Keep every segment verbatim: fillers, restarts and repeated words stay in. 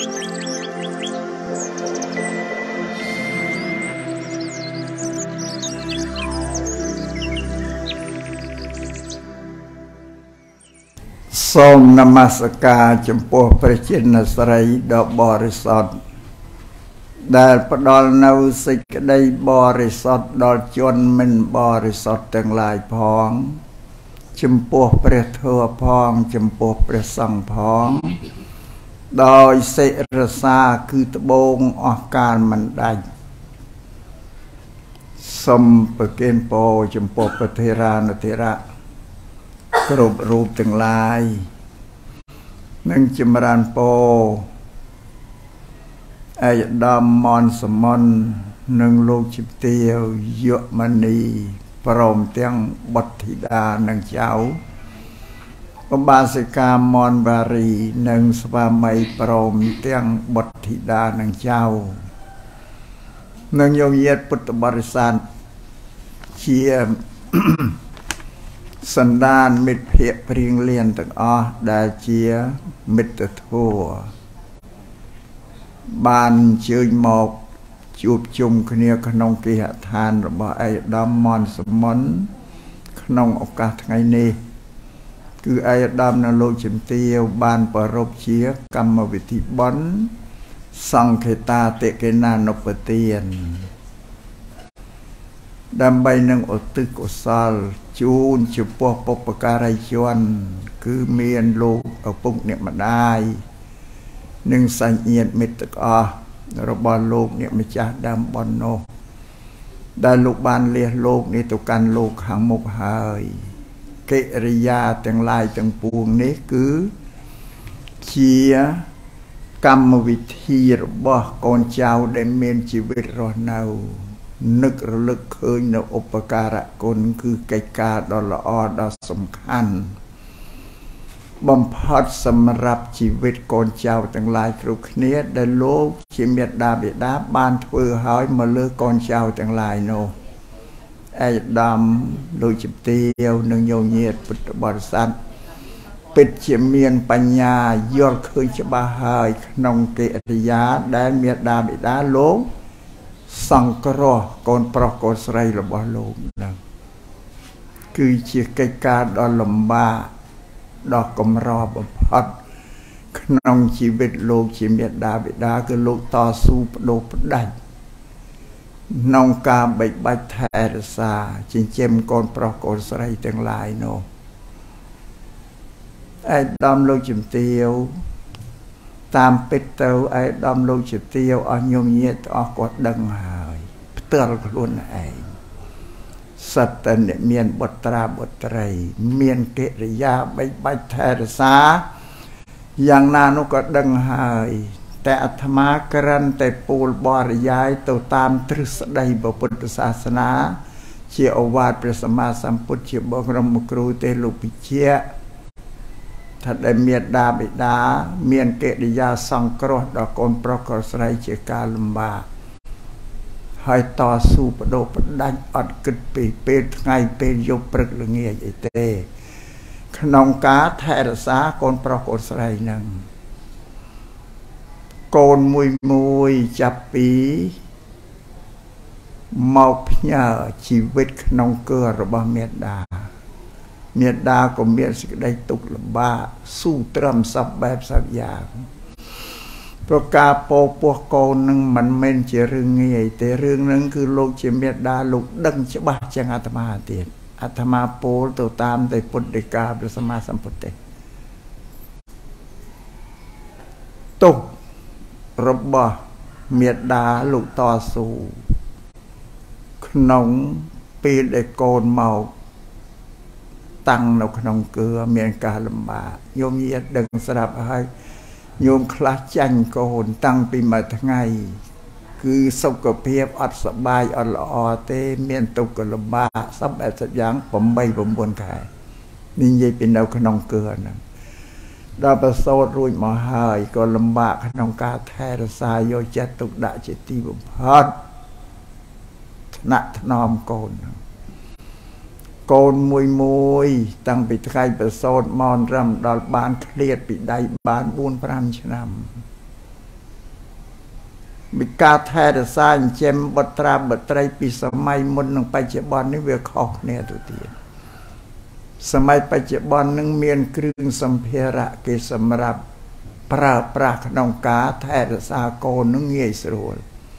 សូមនមស្ការចំពោះព្រះចិនស្រីដ៏បរិសុទ្ធដែលផ្ដល់នូវសេចក្តីបរិសុទ្ធដល់ជនមិនបរិសុទ្ធទាំងឡាយផងចំពោះព្រះធម៌ផងចំពោះព្រះសង្ឃផងដោយសេចរសាគឺត្បូងអស់កាលមិនដាច់សូមប្រគេនពរចំពោះព្រះធេរានុធេរៈគ្រប់រូបទាំងឡាយនឹងចម្រើនពរអាយដាមមនសមននិងលោកជីទាវយុមនីព្រមទាំងបុត្រធីតានិងចៅឧបាសិកាមនបារីនិងស្វាមីព្រមទាំងបុត្រធីតានិងចៅនិងញោមញាតិពុទ្ធបរិស័ទជាសន្តានមិត្តភក្តិព្រៀងលៀនទាំងអស់ដែលជាមិត្តធម៌បានអញ្ជើញមកជួបជុំគ្នាក្នុងគេហដ្ឋានរបស់ឯកឧត្តមមនសមនក្នុងឱកាសថ្ងៃនេះគឺឯកឧត្តមនៅលោកជំទាវបានប្រារព្ធជាកម្មវិធីបុណ្យសង្ឃេតាតិកេណានុបទានដើម្បីនឹងឧទ្ទិសកុសលជូនចំពោះបុព្វការីជនគឺមានលោកឪពុកអ្នកម្ដាយនិងសាច់ញាតិមិត្តទាំងអស់របស់លោកអ្នកម្ចាស់ដើមបុណ្យនោះដែលលោកបានលះលោកនេះទៅកាន់លោកខាងមុខហើយកិរិយាទាំងឡាយទាំងពួងនេះគឺជាកម្មវិធីរបស់កូនចៅដែលមានជីវិតរស់នៅនឹករលឹកឃើញនៅឧបការៈគុណគឺកិច្ចការដ៏ល្អដ៏សំខាន់បំផុតសម្រាប់ជីវិតកូនចៅទាំងឡាយគ្រប់គ្នាដែលលោកជាមេត្តាបិតាបានធ្វើឲ្យមកលើកូនចៅទាំងឡាយនោះឯកឧត្តមលោកជំទាវនិងញោមញាតិពុទ្ធបរិស័ទពិតជាមានបញ្ញាយល់ឃើញច្បាស់ហើយក្នុងកិរិយាដែលមេត្តាបិតាលោកសង្គ្រោះកូនប្រុសកូនស្រីរបស់លោកហ្នឹងគឺជាកិច្ចការដ៏លំបាកដ៏កម្របំផុតក្នុងជីវិតលោកជាមេត្តាបិតាគឺលោកតស៊ូបដូរផ្ដាច់ក្នុងការបែកបាច់ថែរក្សាចិញ្ចឹមកូនប្រុសកូនស្រីទាំងឡាយនោះឯកឧត្តមលោកជំទាវតាមពិតទៅឯកឧត្តមលោកជំទាវអស់ញោមញាតិអស់គាត់ដឹងហើយផ្ទាល់ខ្លួនឯងសត្វតែមានបុត្រាបុត្រីមានកិរិយាបែកបាច់ថែរក្សាយ៉ាងណានោះក៏ដឹងហើយតែអាត្មាក្រាន់តែពូលបរិយាយទៅតាមទ្រឹស្ដីពុទ្ធសាសនាជាឱវាទព្រះសម្មាសម្ពុទ្ធជាបរមគ្រូទេលោកពិជាថាដែលមេត្តាបិតាមានកិរិយាសង្គ្រោះដល់កូនប្រុសកូនស្រីជាការលំបាកហើយតស៊ូបដូរបដាច់អត់គិតពីពេលថ្ងៃពេលយប់ព្រឹកល្ងាចអីទេក្នុងការថែរក្សាកូនប្រុសកូនស្រីហ្នឹងកូនមួយមួយចាប់ពីមកផ្ញើជីវិតក្នុងគឺរបស់មេត្តាមេត្តាក៏មានសេចក្តីទុក្ខលំបាកស៊ូទ្រាំសពបែបសពយ៉ាងប្រការពោពោះកូននឹងមិនមែនជារឿងងាយទេរឿងហ្នឹងគឺលោកជាមេត្តាលោកដឹងច្បាស់ជាងអាត្មាទៀតអាត្មាពោលទៅតាមតែពុទ្ធដីកាព្រះសម្មាសម្ពុទ្ធទេទុករបស់មេត្តាលោកតស៊ូក្នុងពេលដែលកូនមកតាំងនៅក្នុងគឺមានការលំបាកញោមញាតិដឹងស្រាប់ហើយញោមខ្លះចាញ់កូនតាំងពីមួយថ្ងៃគឺសុខភាពអត់សប្បាយអត់ល្អទេមានទុក្ខលំបាកសពបែបយ៉ាង8 9ខែនេះនិយាយពីនៅក្នុងគឺហ្នឹងដល់ប្រសូតរួចមកហើយក៏លំបាកក្នុងការថែរក្សាយកចិត្តទុកដាក់ជាទីបំផុតថ្នាក់ថ្នមកូនកូនមួយមួយតាំងពីថ្ងៃប្រសូតមករំដល់បានឃ្លាតពីដៃបាន4 5ឆ្នាំมีการแทนสายเจมบัตราบัตรปีสมัยมุนลงไปเจ็บบอลนี่เวคอกเนี่ยตัวเตียนสมัยปัจจุบันนึงเมียนเครื่องสัมภาระเกสำหรับปราปราขนองกาแทนสาโกนึงเงี้ยสรุล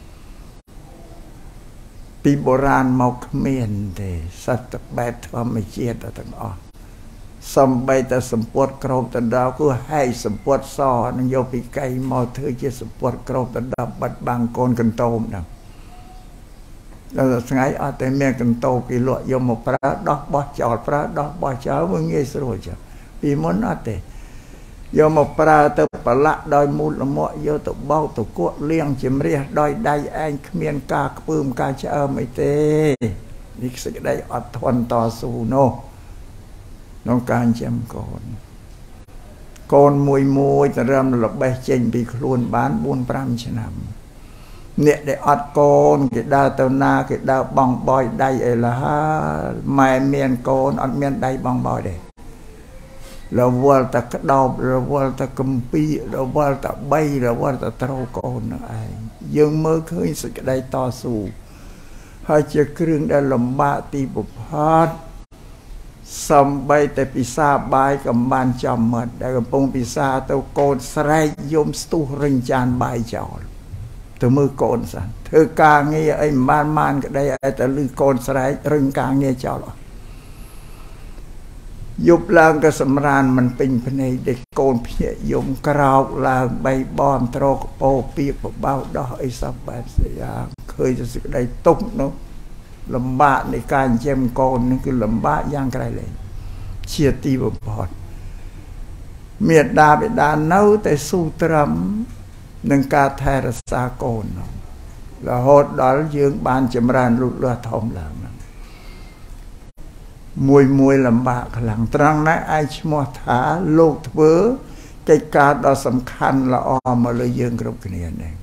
ปีโบราณมาเขมียนเดสัตว์แบบธรรมเจียตต่างออกสมใบแต่สมปวดกรอบตันดาวก็ให้สมปวดซ้อนโยปีไก่มอเธอจะสมปวดกรอบตันดาวบัดบางโกนกันโตมนะแล้วไงอาแต่เมียกันโตกิโลโยมพระดอกบ่อจอดพระดอกบ่อเจ้ามึงเงี้ยสรุปจ้ะปีมันอาแต่โยมพระเตปละดอยมูลละมั่วโยตเบ้าตะกัวเลี้ยงจิมเรียดอยได้แองเมียนกากปืมกาเชื่อไม่เตนี่สิ่งได้อดทนต่อสู้โนน้องการเจมก่อนก่อนมวยมวยแต่เริ่มหลบไปเจนปีครูนบ้านบุญพรำชนะเนี่ยได้อดก่อนกิดาเตนากิดาบองบอยได้เอละฮะไม่เมียนก่อนอดเมียนได้บองบอยได้เราวัวตะกระดอบเราวัวตะกัมปีเราวัวตะใบเราวัวตะตรก่อนนั่นเองยังเมื่อเคยสิ่งได้ต่อสู้ให้เจ้าเครื่องได้ลำบากตีบุพาดสมใบแต่ปีศาจใบกับบ้านจอมหมดได้กับปงปีศาจตัวโกนสไลยมสตูริงจานใบจอลตัวมือโกนสันเธอกางเงี้ยไอ้บ้านมันก็ได้ไอ้แต่ลือโกนสไลริงกางเงี้ยจอลยุบลางกระสำราญมันเป็นภายในเด็กโกนเพียยมกราวลางใบบอมตรกโปเปียกเบาดอกไอ้สับแบบเสียเคยจะสึกได้ตุกเนาะลำบากในการเจมโกนนั่นคือลำบากย่างไกลเลยเชียตีบพอดเมียดาไปดานเน่าแต่สู้ตรำนังกาแทรสาโกนแล้วโหดดอลยืงบานจำรานลุดเลือดทอมหลังมวยมวยลำบากหลังตรังนั้นไอชมอถาโลกเถื่อใจการดอสำคัญละออมาเลยยืงกรบเนียนเอง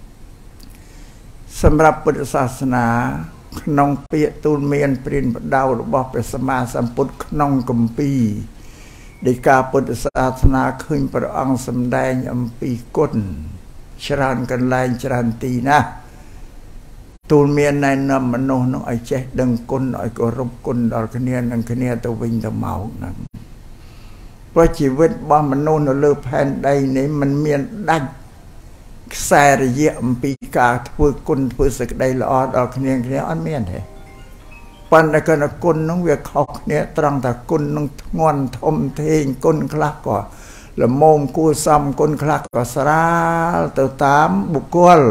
สำหรับพุทธศาสนาขนมเปียตูนเมียนปรินดาวบอกเป็นสมาสัมพุทธขนมกัมปีได้กาพุทธศาสนาขึ้นประอังสำแดงอัมปีก้นชรานกันแรงชรานตีนะตูนเมียนในนำมโนน้องไอเจดังก้นไอกรบก้นดอลคเนียนังคเนียตะวิงตะเมานั่นเพราะชีวิตบ้ามโนนเลือแผ่นใดนี้มันเมียนดังแสรเยี่ยมปีกาถือกุนถือสึกได้ละอดออกเนียงเนียอันเมียนเหรอปันแต่กันกุนน้องเวียขอกเนี่ยตรังแต่กุนน้องงอนทมเทงกุนคลักก่อละโมมกูซ้ำกุนคลักก่อสระเติตามบุกกล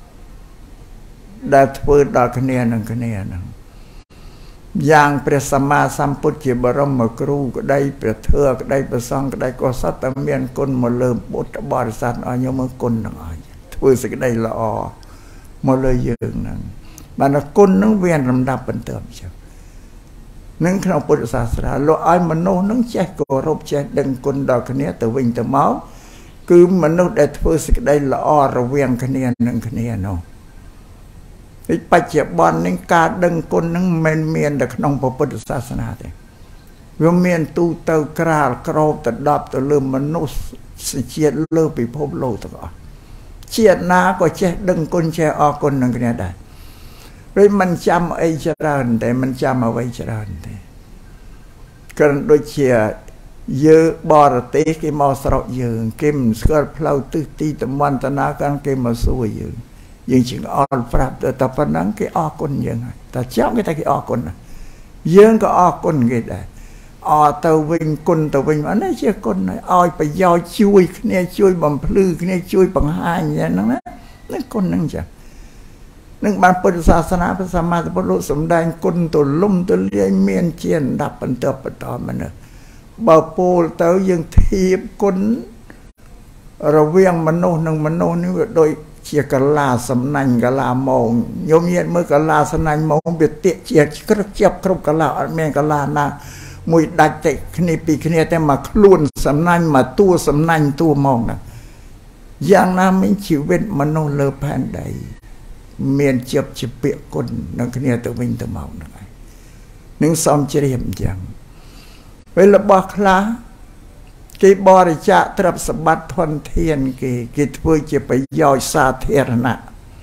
ได้ถือดอกเนียนังเนียนังอย่างพระสัมมาสัมพุทธบรมครูก็ได้พระเถรก็ได้พระสังก็ได้ก็สัตเมียนกุนมาเริ่มบุตรบริษัทอันยมกุนนั่งอ่ะถือสึกได้ละอมาเลยยืงนั่งบรรดากุนนั่งเวียนลำดับเป็นเติมเชียวนั่งขนมพุทธศาสนาเราไอ้มโนนั่งแจกกรบแจกดังกุนดอกเนียแต่วิ่งแต่เมาคือมนุษย์ได้ถือสึกได้ละอระเวียงเนียนั่งเนียเนาะปัจจุบันนี้การดังคนนั้นมันเมียนแต่ขนมพระพุทธศาสนาเองว่าเมียนตู้เตากราลกรอบแต่ดับแต่เริ่มมนุษย์เชียดเลิกไปพบโลกตลอดเชียดนาก็เช่ดังคนเช่ออกคนนั่งเนี่ยได้เลยมันจำไอ้เจริญแต่มันจำเอาไว้เจริญแต่กันโดยเชียเยอะบอร์เตกิมอสระยืงกิมสกัดเพลาตื้อตีตะวันตนาการกิมมาสู้ยืงยังจึงอ่อนปรับแต่พนังก็ออกคนยังไงแต่เจ้าก็แต่ก็ออกคนนะยังก็ออกคนก็ได้ออตะวิงคนตะวิงอันนั้นเชื่อคนนะออยไปยอช่วยเนี่ยช่วยบำพลือเนี่ยช่วยปังหายอย่างนั้นนะนั่นคนนั่งจ้ะนั่งบานพุทธศาสนาพระสัมมาสัมพุทธสมได้คนตัวลุ่มตัวเลี้ยเมียนเจียนดับปันเตอปตอมันเนอะบ่าวโปลเตอยังเทียบคนระเวียงมโนนั่งมโนนี่โดยเชียกลาสำนันกลามองโยมเย็นเมื่อกลาสำนันมองเบียดเตะเชียกระเจี๊ยบครบกลาแม่กลานามุยดัดเตะคณีปีคณีแต่มาคลุ่นสำนันมาตู้สำนันตู้มองนะอย่างนั้นไม่ชีวิตมโนเลอแผ่นใดเมียนเจี๊ยบเจียเปียกคนนั่งคณีตัววิ่งตัวเมาหนึ่งหนึ่งสองเจียมยังเวลาบอกละกีบริจาตรับสมบัติทนเทียนกีกีเพื่อจะไปย่อยสาเทรณะ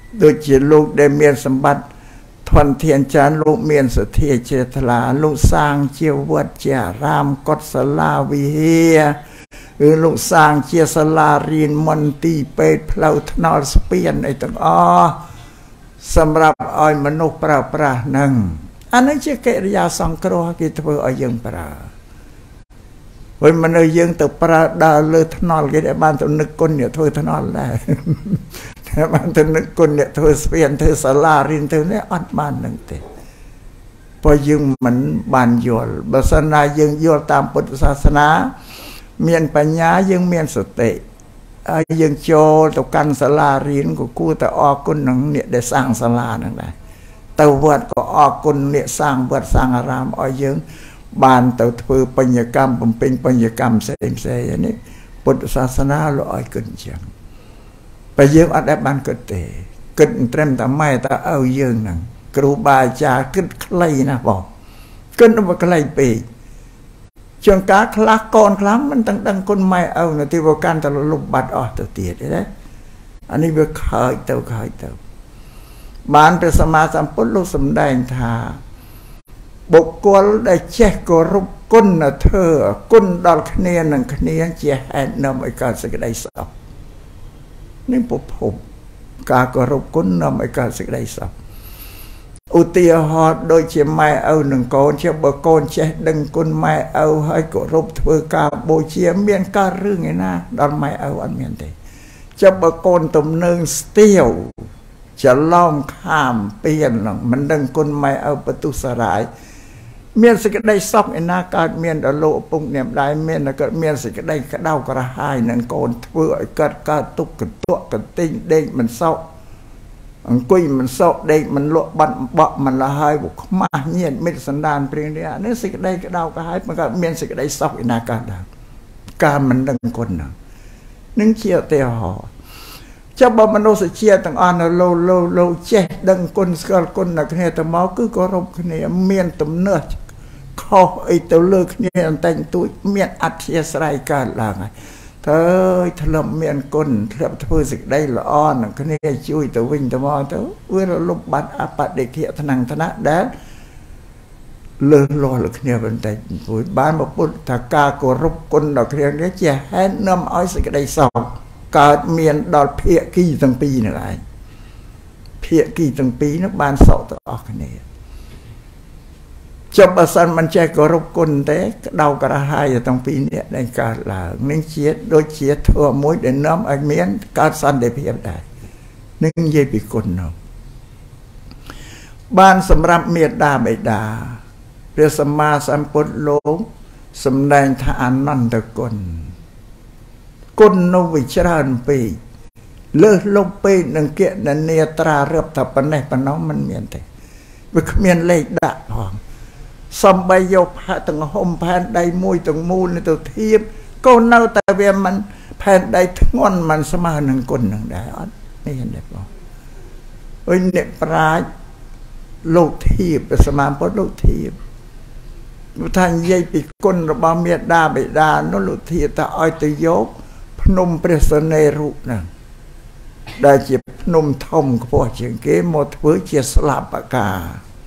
โดยจีลูกได้เมียนสมบัติทวนเทียนจานลูกเมียนสเทียเจตลาลูกสร้างเจียววัดเจียรามกศลาวิเฮียหรือลูกสร้างเจียสลารีนมนตีเปดเพลาทนอสเปียนไอตังอ้อสำหรับอ้อยมนุษย์ปราปราหนึ่งอันนั้นจะเกิดยาสังเคราะห์กิจเพื่ออ้อยยังปราเว้ยมันเลยยังตัวปราดาเลือดทนอลกิจบ้านตัวนึกก้นเนี่ยเธอทนอลได้แต่บ้านตัวนึกก้นเนี่ยเธอเปลี่ยนเธอสลารินเธอเนี่ยอัดบ้านหนึ่งเตะพอยังมันบานโยลศาสนายังโยลตามพุทธศาสนาเมียนปัญญายังเมียนสติยังโจตกันสลารินก็กู้แต่ออกคนหนึ่งเนี่ยได้สร้างสลาหนึ่งได้แต่วัดก็ออกคนเนี่ยสร้างวัดสร้างอารามอ้อยยังบานเต่าถือปัญญกรรมผมเป็นปัญญกรรมเสมเสยนี่พุทธศาสนาเราอ้อยกินเชียงไปเยี่ยมอัดแอบบานกิดเตะกิดเต็มแต่ไม่แต่เอาเยื่อหนังครูบาอาจารย์กิดใครนะบอกกิดเอาใครไปจงการคลากก่อนครั้งมันตั้งตั้งคนไม่เอาในที่ว่าการตลบบัดออกตัวเตียได้ไหมอันนี้เบอร์ขายเต่าขายเต่าบานเป็นสมาสัมพุทธลูกสมได้ทาบุคคลได้เช็คกรุบก้นนะเธอก้นดอลคเนียนังคเนียเจียแอนนำไอการสึกได้สับนี่ผมผมการกรุบก้นนำไอการสึกได้สับอุติหอดโดยเชี่ยไม่เอาหนึ่งก้อนเชี่ยบก้อนเชี่ยดึงก้นไม่เอาให้กรุบเธอกาโบเชียเมียนการเรื่องไงนะดอลไม่เอาอันเมียนเตเชี่ยบก้อนตุ่มหนึ่งสเตียวจะล้อมข้ามเปลี่ยนหลังมันดึงก้นไม่เอาประตูสลายเมียนสิกได้ซอกไอ้นาการเมียนอโลปุ่งเนี่ยได้เมียนก็เมียนสิกได้กระเด้ากระหายนั่นโกนเพื่อเกิดการตุกกระตัวกระติ้งเด้งมันเศร้าอังกุยมันเศร้าเด้งมันลวบันเบามันละหายบุกมาเงียนไม่สันดานเปลี่ยนเนี่ยนี่สิกได้กระเด้ากระหายมันก็เมียนสิกได้ซอกไอ้นาการได้การมันดังคนน่ะนึ่งเชี่ยวเตะหอเจ้าบ่มโนสิเชียต่างอันโลโลโลเจดังคนสกลคนนักเนี่ยแต่เมาคือกรบเนี่ยเมียนตุ่มเนื้อเขาไอเตลเลิกเนี่ยแต่งตัวเมียนอัธยาศัยการล่ะไงเธอถล่มเมียนก้นถล่มเพื่อสิได้ละอ่อนนักเนี่ยช่วยตัววิ่งตัวมอตัวเวลาลบบัตรอาปัดเด็กเที่ยทนังธนะแดนเลื่อนลอยเลยเนี่ยเป็นแต่ปุ๋ยบ้านมาปุ๊บถ้ากากรบก้นดอกเรียงเนี่ยจะให้น้ำอ้อยสิได้สอบการเมียนดอลเพียกี่ตั้งปีนี่ไรเพียกี่ตั้งปีนักบ้านสอบตัวออกเนี่ยจบสันมันใจกรบกลแต่เดากระหายตั้งปีเนี่ยในการหลังนึ่งเชียดโดยเชียดทั่วมุ้ยเดินน้ำไอเมียนการสันได้เพียบได้นึ่งเย่ปีกลเนาะบ้านสำหรับเมียดาใบดาเรือสมาสัมพุทธโลกสำแดงทานนั่นตะกลก้นโนวิชราณปีเลือดลงปีหนึ่งเกียรติเนียตราเรือบทับปนในปนน้องมันเมียนแต่วิขเมียนเล็กด่าพองสมใบโยพะตั้งห่มแผ่นใดมุยตั้งมูลในตัวเทียบก็เน่าแต่เวียมันแผ่นใดทั้งวันมันสมาหนึ่งก้นหนึ่งได้อันนี่เห็นได้ปะเอ้ยเนี่ยปลายโลกเทียบสมาพจน์โลกเทียบท่านยัยปีก้นระบาเมียดาใบดาโนโลกเทียบแต่อ้อยตะยกพนมเปรสเนรุนะได้เจ็บพนมทอมก็พอเชียงเกมหมดเพื่อเจียสลาปากา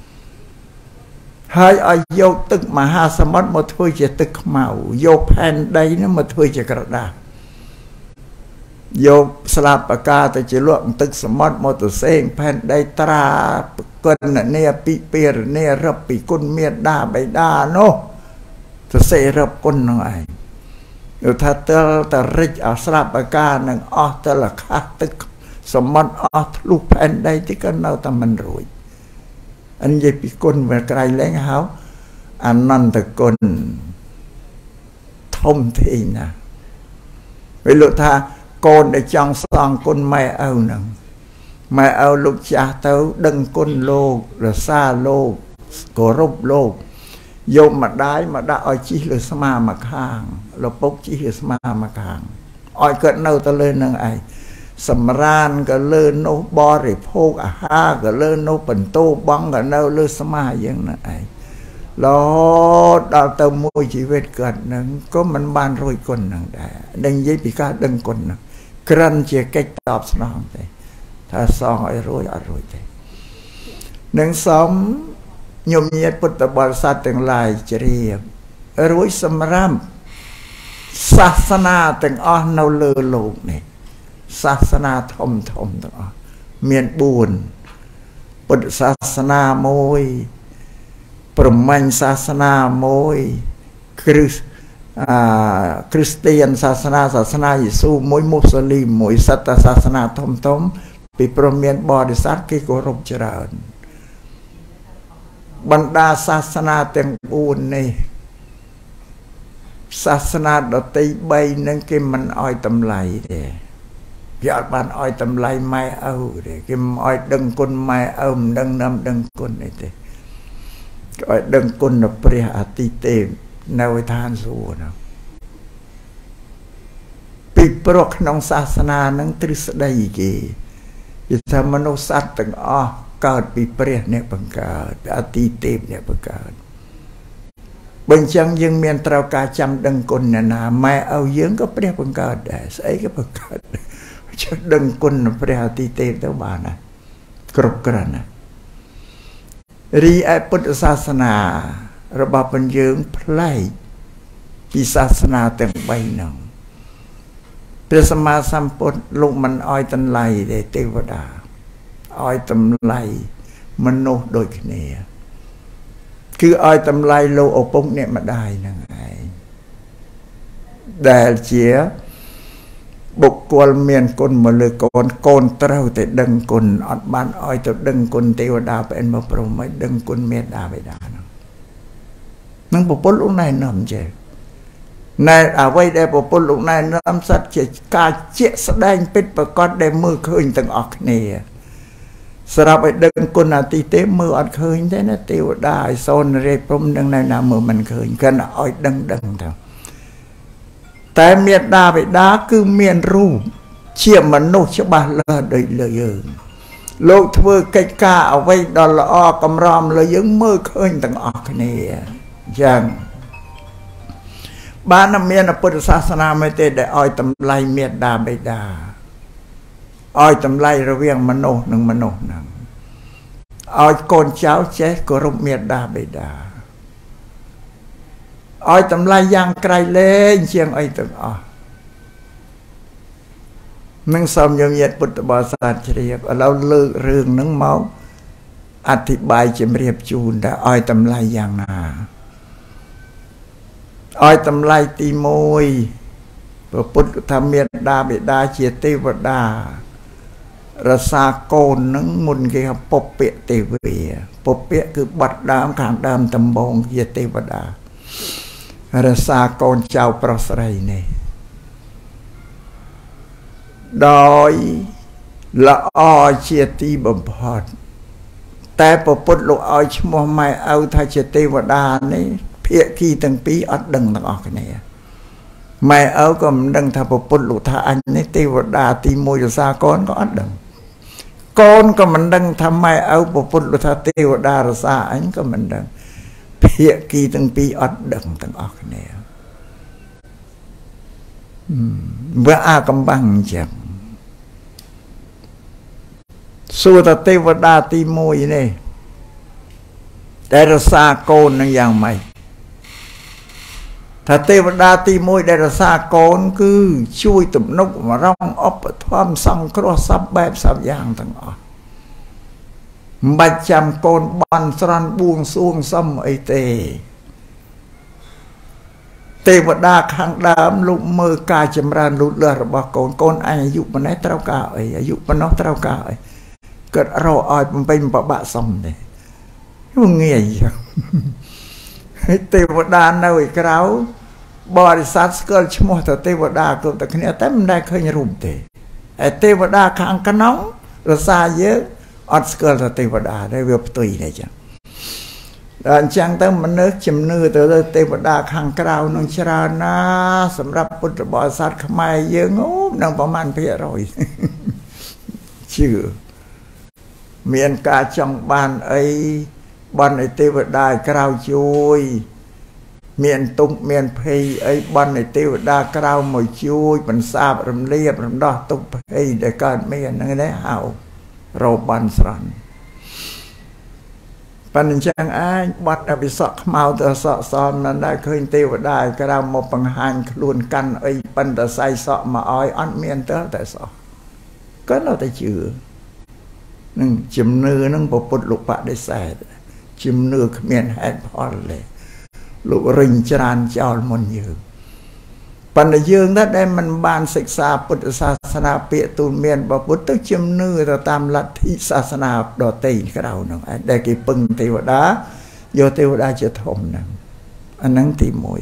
ให้อาโยตึกมหาสมุทรหมดเพื่อเจียตึกเมาโยแผ่นใดนั้นหมดเพื่อเจียกระดาษโยสลาปากาแต่เจียลวกตึกสมุทรหมดตัวเส้งแผ่นใดตราก้นเนี่ยปีเปียเนี่ยรับปีก้นเมียดาใบดาโนตัวเสรับก้นหน่อยอยู่ถ้าเตลตะริจเอาสลาปากาหนึ่งอ๋อตะละคาตึกสมบัติอ๋อลูกแผ่นใดที่กันเราทำมันรวยอันยี่ปีก้นเมื่อไกลแรงเขาอันนั่นตะกลทมทีนะไปลุท่าโกนได้จังสองก้นไม่เอาหนึ่งไม่เอาลูกจ่าเต้าดึงก้นโลกหรือซาโลกโกรบโลกโยมมาได้มาได้อ้อยชี้หรือสมามาข้างเราปกชี้หรือสมามาข้างอ้อยเกิดเน่าตะเลยนั่งไอสำรานก็เลื่อนโนบริโภคอาหารก็เลื่อนโนปันโตบังก็เน่าเลื่อนสมาอย่างนั้นไอแล้วดาวเติมมวยชีวิตเกิดนั่งก็มันบานรวยคนนั่งได้ดังยี่ปีกาดังคนนั่งกรันเจียแก่ตอบสนองไปถ้าซองไอ้รวยอร่อยได้หนึ่งสองโยมเนียพุทธบริษัทต่างหลายจะเรียบรวยสมรำศาสนาต่างอ้อนเอาเลือโลกนี่ศาสนาทมทมต่างอ้อเมียนบุญพุทธศาสนามวยปรมัญศาสนามวยคริสคริสเตียนศาสนาศาสนายิสูมวยมุสลิมมวยสัตศาสนาทมทมปีปรเมียนบริษัทกิโกรบเจริญบรรดาศาสนาเต็มบุญนี่ศาสนาดติใบนั่งกิมมันอ้อยตำไลเด้ยอดบ้านอ้อยตำไลไม่เอาเด้กิมอ้อยดึงกุนไม่เอาดึงน้ำดึงกุนนี่เด้อ้อยดึงกุนนับเปรียอติเตมในวิธานสูนะปีปรกน้องศาสนานั่งตริสได้กี่ยิธรรมนุสัตตั้งอ้อเกิดปีเปรียเนี่ยบังเกิดอติเตมเนี่ยบังเกิดบางจังยังเมียนตรากาจำดังกุนเนี่ยนะไม่เอาเยื้องก็เปรียบังเกิดได้ใส่ก็บังเกิดจะดังกุนเปรียอติเตมตัวบ้านนะกรบกระนะรีไอพุทธศาสนาระบาปัญญงพลายปีศาสนาแต่งใบหนังเปรสมาสัมปนลงมันอ้อยตันไลเดเทวดาอ้อยตำไลมโนโดยเนียคืออ้อยตำไลโลโอปงเนี่ยมาได้นั่งไงแต่เจียบุกกวลเมียนกลมาเลยกนโกนเต้าแต่ดึงกลอดบ้านอ้อยแต่ดึงกลเทวดาเป็นมาโปรไม่ดึงกลเมตดาไปดานังนั่งปปุลลูกนายน้ำเจในเอาไว้ได้ปปุลลูกนายน้ำสัตว์เจกาเจแสดงเป็นประกอบได้มือคืนตั้งออกเนี่ยสำหรับไอ้ดึงกุณาติเตมืออัดเคยได้นะเทวดาโซนเรพรมดังในนามือมันเคยกันอ้อยดังดังเท่าแต่เมียดาไปดาคือเมียนรูปเชี่ยมนุษย์ฉบับละโดยเลยเองโลกทว่ากิจการเอาไว้ดอลลาร์กำรอมเลยยังมือเคยตั้งออกเนี่ยอย่างบ้านน้ำเมียนพุทธศาสนาไม่เตะได้อ้อยตำไลเมียดาไปดาอ้อยตำไลระเวียงมโนหนึ่งมโนหนึ่งอ้อยโกนเจ้าเจ๊กรุบเมียดาไปดาอ้อยตำไลย่างไกลเล่นเชียงอ้อยตึงอ้อนั่งสมยมเย็ดพุทธบริษัทเรียบเราเลือกเรื่องนั่งเมาอธิบายจะเรียบจูนได้อ้อยตำไลย่างนาอ้อยตำไลตีมวยพระพุทธธรรมเมียดาเบดาเชียเทวดารสาโกนนังมุนเกี่ยวปบเปะเทวีปบเปะคือบัดดามขางดามตำบงเชียเทวดารสาโกนเจ้าประสไรเนี่ยโดยละอเชียตีบมพอดแต่พระพุทธลูกอ้อยชโมไม่เอาทาเชียเทวดานี่เพียขี้ตั้งปีอัดดังตั้งออกเนี่ยไม่เอาก็มันดังถ้าพระพุทธลูกท่าอันนี้เทวดาตีมวยสากรก็อัดดังก้อนก็มันดังทำไมเอาพระพุทธลูกท่าเทวดารสาอันก็มันดังเพียกี่ตั้งปีอัดดังตั้งออกเนี่ยเมื่ออากำบังจังสู้แต่เทวดาตีมวยนี่แต่รสาโกนนั่งอย่างไม่ถ้าเทวดาตีมวยได้รสาโกนคือช่วยตุ่มนกมาร้องอบความสังเคราะห์ซับแบบสับอย่างทั้งออกบัดจำโกนบันสรันบวงสวงซ้ำไอเตเทวดาข้างดามลุกมือกาจำรานลุดเลือดบอกโกนโกนอายุมันได้เท่ากาไออายุมันน้องเท่ากาไอเกิดเราอ่อยมันเป็นปะบะซ้ำเลยมันเงี้ยอย่างเทวดาในวิกราวบริษัทเกิดชั่วโมงแต่เทวดาเกิดแต่คนนี้แต่มันได้เคยรูปเตะไอเทวดาข้างกันน้องรสาเยอะอัดเกิดแต่เทวดาได้เวียบตุยได้จังดังจังแต่มันนึกจำเนื้อแต่เทวดาข้างกราวน้องชรานะสำหรับพุทธบริษัทขมายเยอะงูนังประมาณเพียร้อยชื่อเมียนกาจังบานไอบันไอเทวดากราวช่วยเมียนตุกเมียนเพยไอบันไอเทวดากราวมวยช่วยมันทราบรำเลียบรำดอตุกเพยได้การเมียนนั่นได้เอาเราบันสรันปัญจังไอ้วัดอภิษกเมาแต่สะสอนนั้นได้เคยเทวดากระมปังหันคลุนกันไอ้ปันแต่ใส่สะมาอ้อยอันเมียนเตอแต่สอก็เราแต่ชื่อนึงจิมเนื้อนึงปปุตลุปะได้ใส่จิมเนื้อเมียนแหนพอเลยลุริงจรานเจ้ามันยืนปัญญาได้มันบานศึกษาพุทธศาสนาเปียตูเมียนบพุทธจิมเนื้อตามลัทธิศาสนาดอตีก็เราเนาะได้กี่ปึงเทวดาโยเทวดาจะทมนั่งอันนั้นตีมวย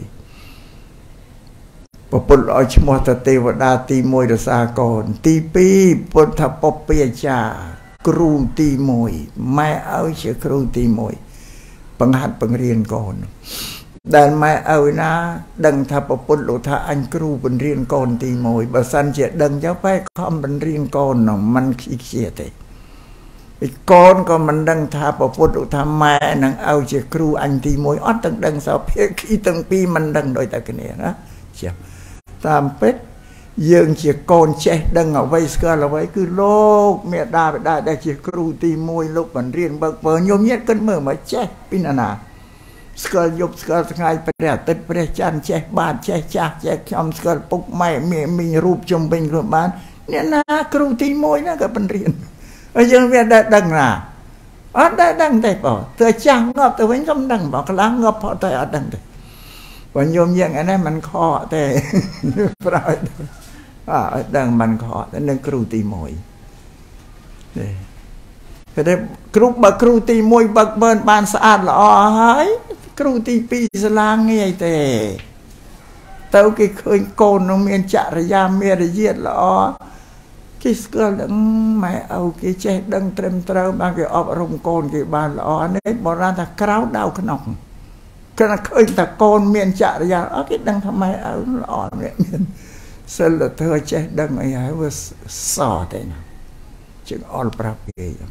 ปปุตลอยชมตเทวดาตีมวยดสากรตีปีพุทธปปยจากรูตีมวยไม่เอาเชื่อครูตีมวยปังหัดปังเรียนก่อนแต่ไม่เอานะดังทับปุตลุทาอันครูเป็นเรียนก่อนตีมวยบาสันเจดังเจ้าไปคอมเป็นเรียนก่อนน้องมันขี้เกียจเลยอีกก่อนก็มันดังทับปุตลุทาแม่นังเอาเชื่อครูอันตีมวยอัดตั้งดังสาวเพียขี้ตั้งปีมันดังโดยแต่กันเนี่ยนะเชื่อตามเป็ดยังเชี่ยโกนเช่ดังเอาไว้สกัดเอาไว้คือโลกเมียดาไปได้ได้เชี่ยครูตีมวยลูกมันเรียนเบิกเบิกโยมเย็ดกันเมื่อมาเช่ปินานาสกัดยบสกัดไงไปเรียติดไปเรียจันเช่บ้านเช่จ่าเช่ชมสกัดปุกไม่มีมีรูปจมเป็นรูปบ้านเนี่ยนะครูตีมวยนะก็เป็นเรียนยังเมียได้ดังนะอ๋อได้ดังได้ป่ะเธอจ้างงอบแต่เว้นก็ดังบอกล้างงอบพอแต่อดังเลยวันโยมยังอันนั้นมันคอแต่พระอ่าดังมันคอแต่นั่นครูตีมวยนี่ก็ได้ครูบักครูตีมวยบักเบิร์นบานสะอาดละอ๋อหายครูตีปีสลางไงแต่เต้ากี่เคยโกนน้องเมียนจักรยามเมียระเยียดละอ๋อกี่สกัดดังไม่เอากี่เจ๊ดังเต็มเต้าบางกี่อบรมโกนกี่บานละอ๋อเนี่ยโบราณตะคราวดาวขนมขณะเคยตะโกนเมียนจักรยานอ๋อกี่ดังทำไมเอาอ่อนเนี่ยสรุปเธอเจ๊ดังไอ้หายว่าสอดเลยนะจึงอ่อนปราบเยี่ยม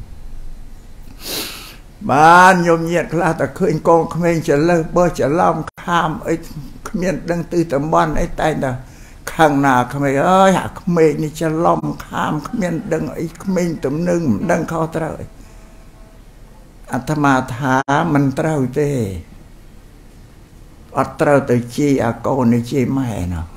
บ้านโยมเยียดคลาแต่เคยโกงเขมรจะเลิกเบอร์จะล้อมข้ามไอ้เขมรดังตื้อตะบ้านไอ้ใต้น่ะข้างหน้าเขมรเอ้ยเขมรนี่จะล้อมข้ามเขมรดังไอ้เขมรตุ่มหนึ่งดังเขาเตยอาตมาถามันเตยเต้อัตราตัวจีอาโกนจีไม่เนาะ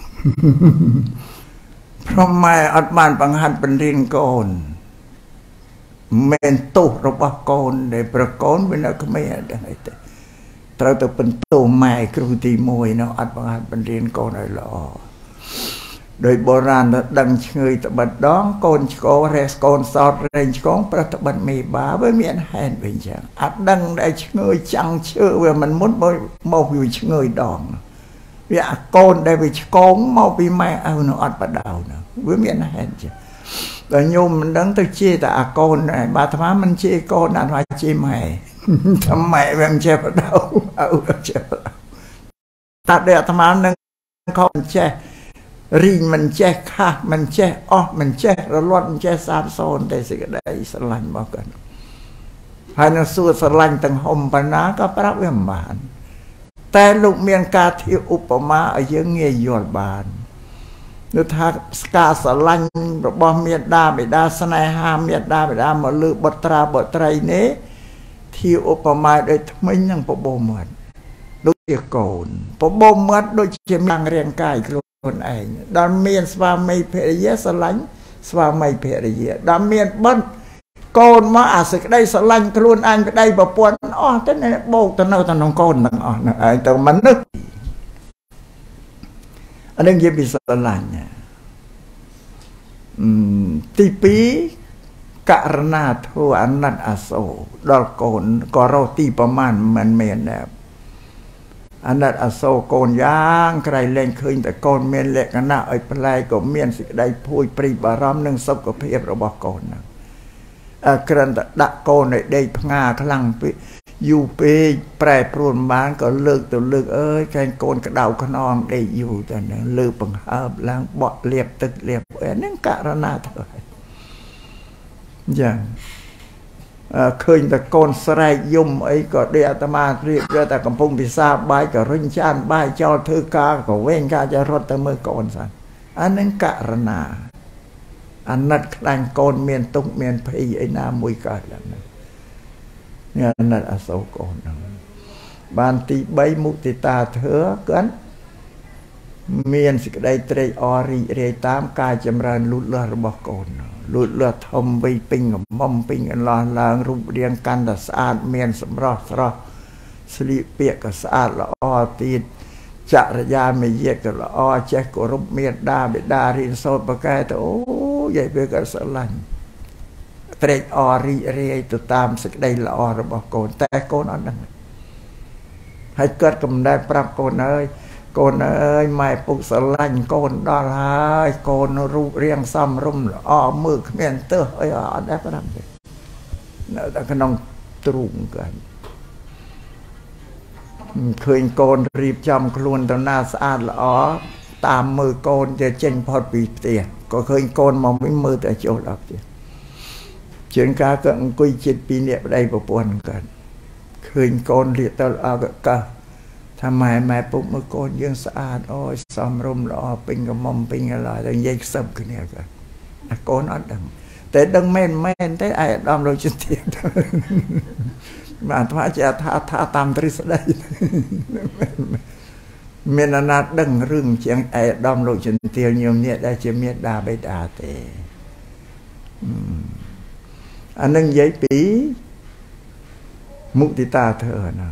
เพราะไม่อัตมานปังหันเป็นเรียนโกนเมนตุระบโกนในประโกนเป็นอะไรไม่ได้แต่เราตัวเป็นตัวแม่ครูตีมวยเนาะอัตปังหันเป็นเรียนโกนอะไรหรอโดยโบราณดังเชยตะบัดดองโกนโกเรสโกนสอดเรนโกนประตบัดมีบาเว้เมียนแฮนเป็นจังอัดดังได้เชยจังเชื่อว่ามันมุดบ่มองอยู่เชยดองเวียโกนได้ไปโกงมองไปไม่เอาเนาะอัดประดาวเนาะเว้เมียนแฮนจังแต่โยมมันดังตัวเชี่ยแต่โกนไอ้บาธรรมมันเชี่ยโกนอันว่าเชี่ยใหม่ทำไมแบบเชี่ยประดาวเอาเชี่ยประดาวตัดเดือดธรรมนั่งเขาเชี่ยรีมันแจ้ค่ามันแจ้อ้อมันแจ้ระลอดมันแจ้สามโซนได้สิกได้สลันบอกกันภายในสูตรสลันตั้งห่มปนาก็ปรับเวียมบานแต่ลูกเมียนกาที่อุปมาอายุเงียยอดบานนึกถ้ากาสลันบอเมียดาไม่ได้สนายหาเมียดาไม่ได้มาลือบตราบตรายเนี้ที่อุปมาโดยทำไมยังปะโบเหมือนลูกเดียโกนปะโบเหมือนโดยเจมังเรียงกายคนเองดามเมียนสวามีเพรเยสลันสวามีเพรเยดามเมียนบันโกนมาอาศัยได้สลันครูนอันได้บปวนอ๋อแต่เนี่ยโบกตะเนาตะนองโกนนั่งอ๋อนั่งไอ้แต่มันนึกอันนี้ยังมีสลันเนี่ยตีปีการนาโทอันนัดอาโซดอลโกนก็เราตีประมาณมันเมียนแบบอันนั้นอโศกโกนย่างใครเล่นคืนแต่โกนเมียนเล็กกันนะไอ้ปลายก็เมียนสิได้พูดปริบารำหนึ่งศพก็เพียบระบอกโกนนะกระดัดโกนได้พงาคลังไปอยู่ไปแปรปรวนบ้านก็เลิกตัวเลิกเอ้ยแกงโกนกระดาวขนองได้อยู่แต่เนี่ยเลิกปังหาบล้างเบาเรียบตึกเรียบเอ้ยนั่นการนาเถอะอย่างเคยแต่โกนสไลยุ่มไอ้ก็เดียตมาเรียบเรียแต่กำพงพิซาใบกับริ้นชานใบเจ้าเธอกาก็เว้งกาจะรถแต่เมื่อก่อนสันอันนั้นการนาอអាណិតខ្លាញ់កូនមានទុកមានភ័យឯណាមួយកើតឡើងនេះអាណិតអសូរកូនហ្នឹងបានទីបីមុទិតាធ្វើគាត់មានសេចក្តីត្រេកអររីករាយតាមការចម្រើនលូតលាស់របស់កូនលូតលាស់ធំវ័យពេញកំមុំពេញកន្លោះឡើងរូបរាងកាន់តែស្អាតមានសម្រស់ស្រស់ស្លៀកពាក់ក៏ស្អាតល្អទៀតចរិយាមេយាក៏ល្អចេះគោរពមេត្តាបិតារៀនសូត្រប្រកែទៅអូយាយវាក៏ស្រឡាញ់ត្រេកអររីករាយទៅតាមសេចក្តីល្អរបស់កូនតែកូនអត់ដឹងហើយគាត់កំណែប្រាប់កូនអើយកូនអើយម៉ែពុកស្រឡាញ់កូនដល់ហើយកូនរូបរាងសមរម្យល្អមើលគ្មានទើសអីអត់ដែរប្រាប់ទេនៅតែក្នុងទ្រូងគាត់ឃើញកូនរៀបចំខ្លួនទៅណាស្អាតល្អតាមមើលកូនទៅចេញផុតពីផ្ទះក៏ឃើញកូនមកវិញមើលតែចូលដល់ផ្ទះជាងការក៏អង្គុយចិត្តពីអ្នកប្តីប្រពន្ធគាត់ឃើញកូនរៀបទៅល្អក៏កោះថាម៉ែម៉ែពុកមើលកូនយើងស្អាតអូយសមរម្យល្អពេញកមុំពេញកន្លោះតែនិយាយខ្សឹបគ្នាគាត់អាកូនអត់ដឹងតែដឹងមែនមែនទេឯអាដាមលោកជំទាវបានថាជាថាថាតាមទ្រឹស្ដីមានអាណាដឹងរឿងជាងឯអាដាមលោកជំទាវញោមនេះដែលជាមេដាបេដាទេអានឹងនិយាយពីមុទិតាធ្វើហ្នឹង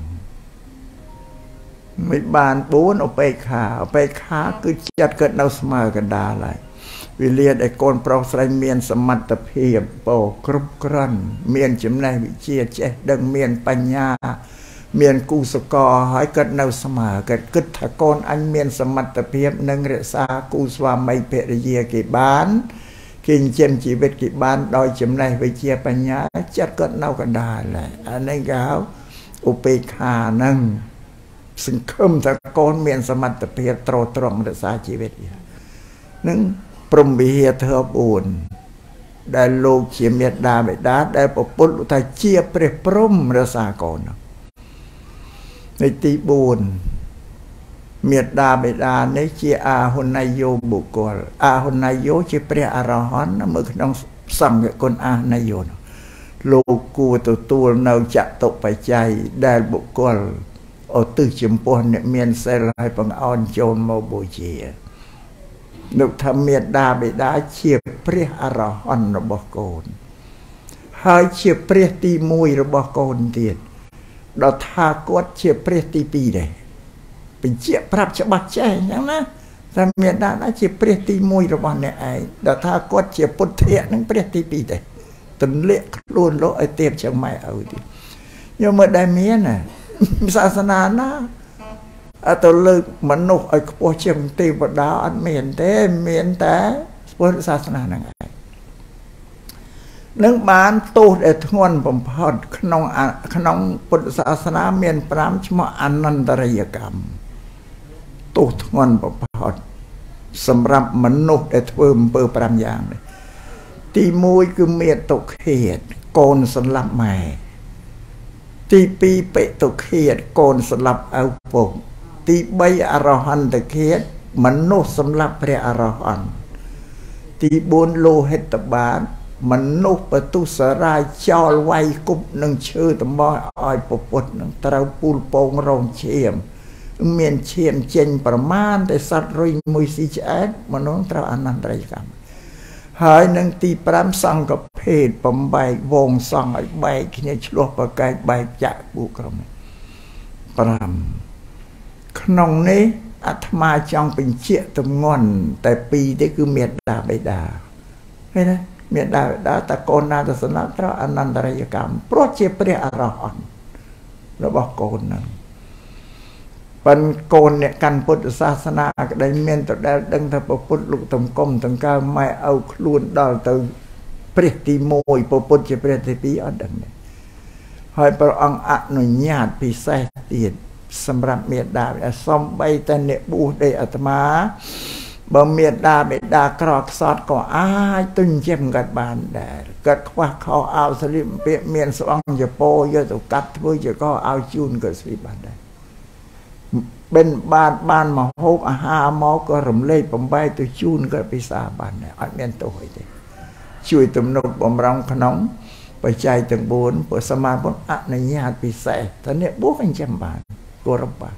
មិនបានបួនឧបេក្ខាឧបេក្ខាគឺចិត្តកើតនៅស្មើកណ្ដាលហើយវិលាដែលកូនប្រុសស្រីមានសមត្ថភាពពោគ្រប់គ្រាន់មានចំណេះវិជ្ជាចេះដឹងមានបញ្ញាមានគូសកលហើយកើតនៅស្មើកើតគិតថាកូនអញមានសមត្ថភាពនឹងរក្សាគូស្វាមីភរិយាគេបានគេចិញ្ចឹមជីវិតគេបានដោយចំណេះវិជ្ជាបញ្ញាចិត្តកើតនៅកណ្ដាលហើយអានេះគេហៅឧបេក្ខាហ្នឹងសង្ឃឹមថាកូនមានសមត្ថភាពត្រត្រង់រក្សាជីវិតនឹងព្រមវិហារធ្វើបួនដែលលោកជាមេត្តាបិតាដែលប្រពុតថាជាព្រះព្រំរក្សាកូននៅទីបួនមេត្តាបិតានេះជាអាហុណយោបុគ្គលអាហុណយោជាព្រះអរហន្តនៅក្នុងសង្ឃគុណអាហុណយោលោកគួរទទួលនៅចតុបច្ច័យដែលបុគ្គលឧទ្ទិសចំពោះអ្នកមានសិលឲ្យបង្អន់ចូលមកបូជាលោកថាមេត្តាបិតាជាព្រះអរហន្តរបស់កូនហើយជាព្រះទីមួយរបស់កូនទៀតដល់ថាគាត់ជាព្រះទីពីរដែរបញ្ជាក់ប្រាប់ច្បាស់ចេះអញ្ចឹងណាថាមេត្តាណាជាព្រះទីមួយរបស់អ្នកឯងដល់ថាគាត់ជាពុទ្ធៈនឹងព្រះទីពីរដែរទន្លាក់ខ្លួនលោកឲ្យទៀបជាងម៉ែឪទៀតយកមើលដែលមានណាសាសនាណាអត់ទៅលើកមនុស្សឲ្យខ្ពស់ជាងទេវតាអត់មានទេមានតែពុទ្ធសាសនាហ្នឹងឯងនឹងបានទោសដែលធ្ងន់បំផុតក្នុងក្នុងពុទ្ធសាសនាមានប្រាំឈ្មោះអនន្តរិយកម្មទោសធ្ងន់បំផុតសម្រាប់មនុស្សដែលធ្វើអំពើប្រាំយ៉ាងនេះទីមួយគឺមេតុឃាតកូនសម្លាប់ម៉ែទីពីរបេតុឃាតកូនសម្លាប់ឪពុកទីបីអរហន្តឃាតមនុស្សសម្លាប់ព្រះអរហន្តទីបួនលោហិតបាតមនុស្សបទុសរាយចោលវាយគប់នឹងឈើតំបន់ឲ្យពពុទ្ធនឹងត្រូវពូលពងរងឈាមមានឈាមចេញប្រមាណតែសត្វរុយមួយស៊ីឆ្អែតមនុស្សត្រូវអនន្តរិយកម្មហើយនឹងទីប្រាំសង្ឃភេទបំបែកវងសង្ឃឲ្យបែកគ្នាឆ្លោះប្រកែកបែកចាក់ពួកក្រុមប្រាំក្នុងនេះអាត្មាចង់បញ្ជាក់ទម្ងន់តែពីរទេគឺមេត្តាបិតាឃើញទេមេត្តាបិតាតកូនណាទៅស្លាប់ត្រូវអនន្តរិយកម្មព្រោះជាព្រះអរហន្តរបស់កូនហ្នឹងប៉ុនកូនអ្នកកាន់ពុទ្ធសាសនាក្តីមានទៅដែលដឹងថាពុទ្ធលោកតំកុំតង្កើម៉ែឪខ្លួនដល់ទៅព្រះទីមួយពុទ្ធជាព្រះទីពីរអត់ដឹងទេហើយព្រះអង្គអនុញ្ញាតពិសេសទៀតសម្រាប់មេត្តាបិតាសំបីតែអ្នកបួសដូចអាត្មាបើមេត្តាបិតាក្រខ្សត់ក៏អាចទុញ្ញគាត់បានដែរគាត់ខ្វះខោអាវស្លៀកពាក់មានស្បង់ចពោយកទៅកាត់ធ្វើជាក៏ឲ្យជូនគាត់ស្លៀកបានដែរបិណ្ឌបាតបានមកហូបអាហារមកក៏រំលែកបំបែកទៅជូនគាត់ពិសាបានដែរអត់មានទោសអីទេជួយទំនុកបំរុងក្នុងបច្ច័យទាំងបួនព្រោះសមាពុទ្ធអនុញ្ញាតពិសេសតែអ្នកបួសអញ្ចឹងបានគោរពបាន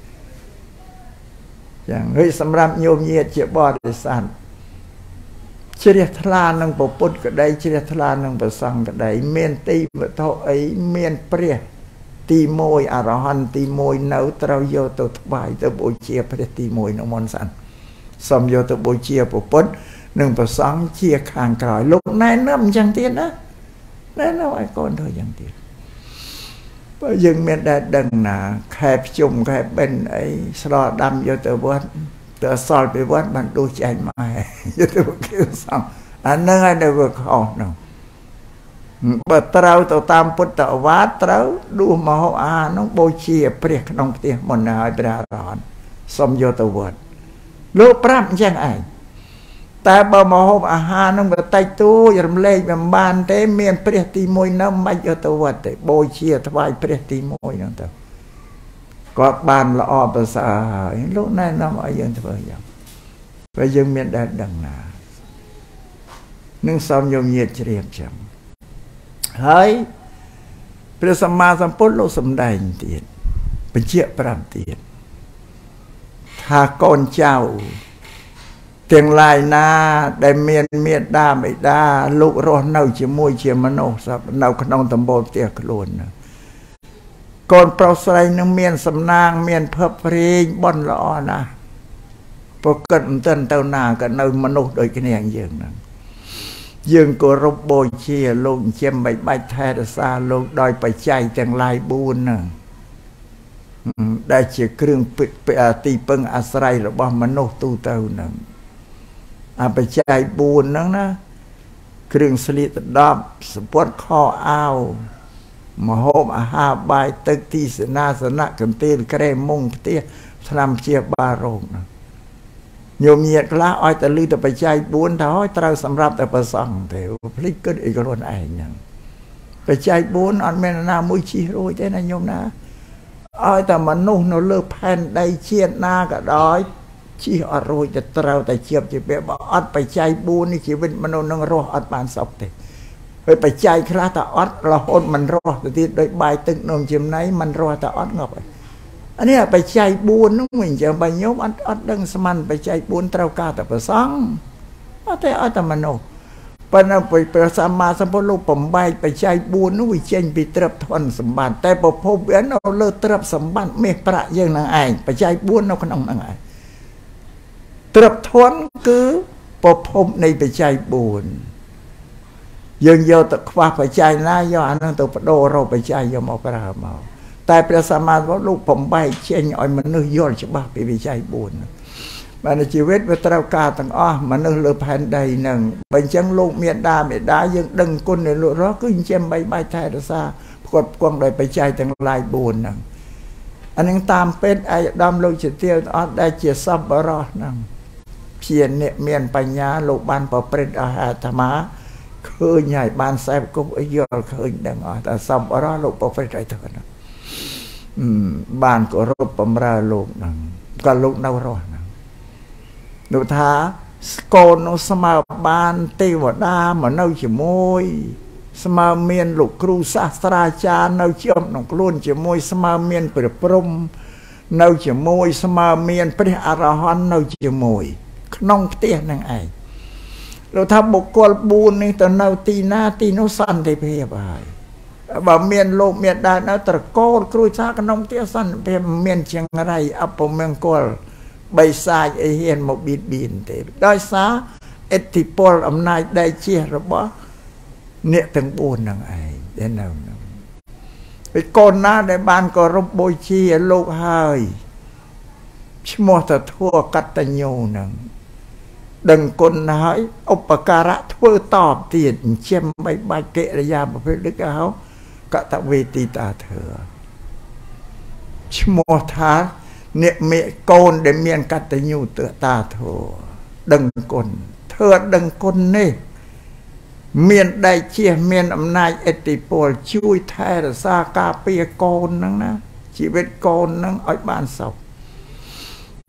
ចឹងហើយសម្រាប់ញោមញាតិជាបរិស័ទជ្រះថ្លានឹងពុទ្ធក្តីជ្រះថ្លានឹងព្រះសង្ឃក្តីមានទីវត្ថុអីមានព្រះទីមួយអរហន្តទីមួយនៅត្រូវយកទៅថ្វាយទៅបូជាព្រះទីមួយនៅមុនសិនសូមយកទៅបូជាពុទ្ធនិងព្រះសង្ឃជាខាងក្រោយលោកណែនាំអញ្ចឹងទៀតណាណែនាំឲ្យកូនធ្វើយ៉ាងទៀតបើយើងមានតែដឹងណាខែភ្ជុំខែបិណ្ឌអីស្រដាំយកទៅវត្តទៅអសល់ពីវត្តបានដូចចែកម៉ែយកទៅគេសង្ឃអានឹងឲ្យនៅវាខុសនោះបើត្រូវទៅតាមពុទ្ធអវាទត្រូវដួសមហោអានោះបូជាព្រះក្នុងផ្ទះមុនហើយព្រះអរហន្តសូមយកទៅវត្តលោកប្រាប់អញ្ចឹងឯងតែបើមហូបអាហារនឹងវាតិចតួចរំលែកមិនបានទេមានព្រះទីមួយនៅមិនយកទៅវត្តទេបូជាថ្វាយព្រះទីមួយហ្នឹងទៅគាត់បានល្អប្រសើរហើយលោកណែនាំឲ្យយើងធ្វើយ៉ាងបើយើងមានដែលដឹងណានឹងសូមញោមញាតិជ្រាបចឹងហើយព្រះសម្មាសម្ពុទ្ធលោកសម្ដែងទៀតបញ្ជាក់ប្រាប់ទៀតថាកូនចៅទាំងឡាយណាដែលមានមេត្តាបិតាលោករស់នៅជាមួយជាមនុស្សនៅក្នុងតំបន់ផ្ទះខ្លួនកូនប្រុសស្រីនឹងមានសំណាងមានភពព្រេងបនល្អណាស់ប្រកិតមិនទាន់ទៅណាក៏នៅមនុស្សដូចគ្នាយើងហ្នឹងយើងគោរពបូជាលោកចិញ្ចឹមបីបាច់ថែរក្សាលោកដោយបច្ច័យទាំងឡាយបួនហ្នឹងដែលជាគ្រឿងទីពឹងអាស្រ័យរបស់មនុស្សទូទៅហ្នឹងអបច្ច័យបួនហ្នឹងណាគ្រឿងស្លៀកដប់សម្ពត់ខោអាវមហូបអាហារបាយទឹកទីសេនាសនៈកន្ទេលក្រែមុងផ្ទះថ្នាំព្យាបាលរោគហ្នឹងញោមញាតិខ្លះឲ្យតែលឺតែបច្ច័យបួនទៅហើយត្រូវសម្រាប់តែប្រសង់ទេភ្លេចគិតអីខ្លួនឯងហ្នឹងបច្ច័យបួនអត់មានណាមួយជិះរួចទេណាញោមណាឲ្យតែមនុស្សនៅលើផែនដីជាតិណាក៏ដោយជិះអត់រួចតែត្រូវតែជាប់ជាពាក់បើអត់បច្ច័យបួននេះជីវិតមនុស្សនឹងរស់អត់បានសុខទេហើយបច្ច័យខ្លះតែអត់រហូតមិនរស់ទៅទៀតដោយបាយទឹកនំចំណីមិនរស់តែអត់ងាប់ហើយអានេះបច្ច័យបួននោះវិញអញ្ចឹងបើញោមអត់អត់ដឹងស្មានបច្ច័យបួនត្រូវការតែប្រសង់អត់ទេឲ្យតែមនុស្សប៉ុន្តែព្រះសម្មាសម្ពុទ្ធលោកបំបែកបច្ច័យបួននោះវាចេញពីទ្រព្យធនសម្បត្តិតែប្រភពវានៅលើទ្រព្យសម្បត្តិមាសប្រាក់យើងនឹងឯងបច្ច័យបួននៅក្នុងហ្នឹងឯងទ្រព្យធនគឺប្រភពនៃបច្ច័យបួនយើងយកទៅខ្វះបច្ច័យណាយកអាហ្នឹងទៅបដូររកបច្ច័យយកមកប្រើមកតែព្រះសម្មាសម្ពុទ្ធលោកបំបែកចេញឲ្យមនុស្សយល់ច្បាស់ពីបច្ច័យបួនបានជីវិតវាត្រូវការទាំងអស់មនុស្សលើផែនដីហ្នឹងបើអញ្ចឹងលោកមេដាមេដាយើងដឹងគុណនៃលោករស់គឺអញ្ចឹងបីបាច់ថែរក្សាផ្គត់ផ្គង់ដោយបច្ច័យទាំងឡាយបួនហ្នឹងអានឹងតាមពេទ្យឯកឧត្តមលោកជាទាវអត់ដែលជាសប្បុរសហ្នឹងជាអ្នកមានបញ្ញាលោកបានប្រព្រឹត្តអហាធម្មឃើញហើយបានខ្សែគប់ឲ្យយល់ឃើញដឹងអស់តែសប្បុរសលោកប្រព្រឹត្តឲ្យទៅហ្នឹងបានគោរពបម្រើលោកហ្នឹងក៏លោកនៅរស់ហ្នឹងលោកថាកូននោះស្មើបានទេវតាមកនៅជាមួយស្មើមានលោកគ្រូសាស្ត្រាចារ្យនៅជាប់ក្នុងខ្លួនជាមួយស្មើមានព្រះព្រំនៅជាមួយស្មើមានព្រះអរហន្តនៅជាមួយក្នុងផ្ទះនឹងឯងលោកថាបុគ្គលបួននេះទៅនៅទីណាទីនោះសន្តិភាពហើយបើមានលោកមានដែរនៅត្រកូលគ្រួសារក្នុងផ្ទះសន្តិភាពមានចង្រៃអពមង្គលបីសាច់អីហ៊ានមកបៀតបៀនទេដោយសារឥទ្ធិពលអំណាចដែលជារបស់អ្នកទាំងបួនហ្នឹងឯងដែលនៅហ្នឹងពេលកូនណាដែលបានគោរពបូជាលោកហើយឈ្មោះទៅធัวកតញ្ញូហ្នឹងដឹងគុណហើយឧបការៈធ្វើតបទៀតអញ្ចឹងបីបាច់កិរិយាប្រភេទដូចហៅកតវេទីតាធើឈ្មោះថាអ្នកមេកូនដែលមានកតញ្ញូទតាធើដឹងគុណធ្វើដឹងគុណនេះមានដៃជះមានអំណាចឥទ្ធិពលជួយថែរក្សាការពារកូនហ្នឹងណាជីវិតកូនហ្នឹងឲ្យបានសុខ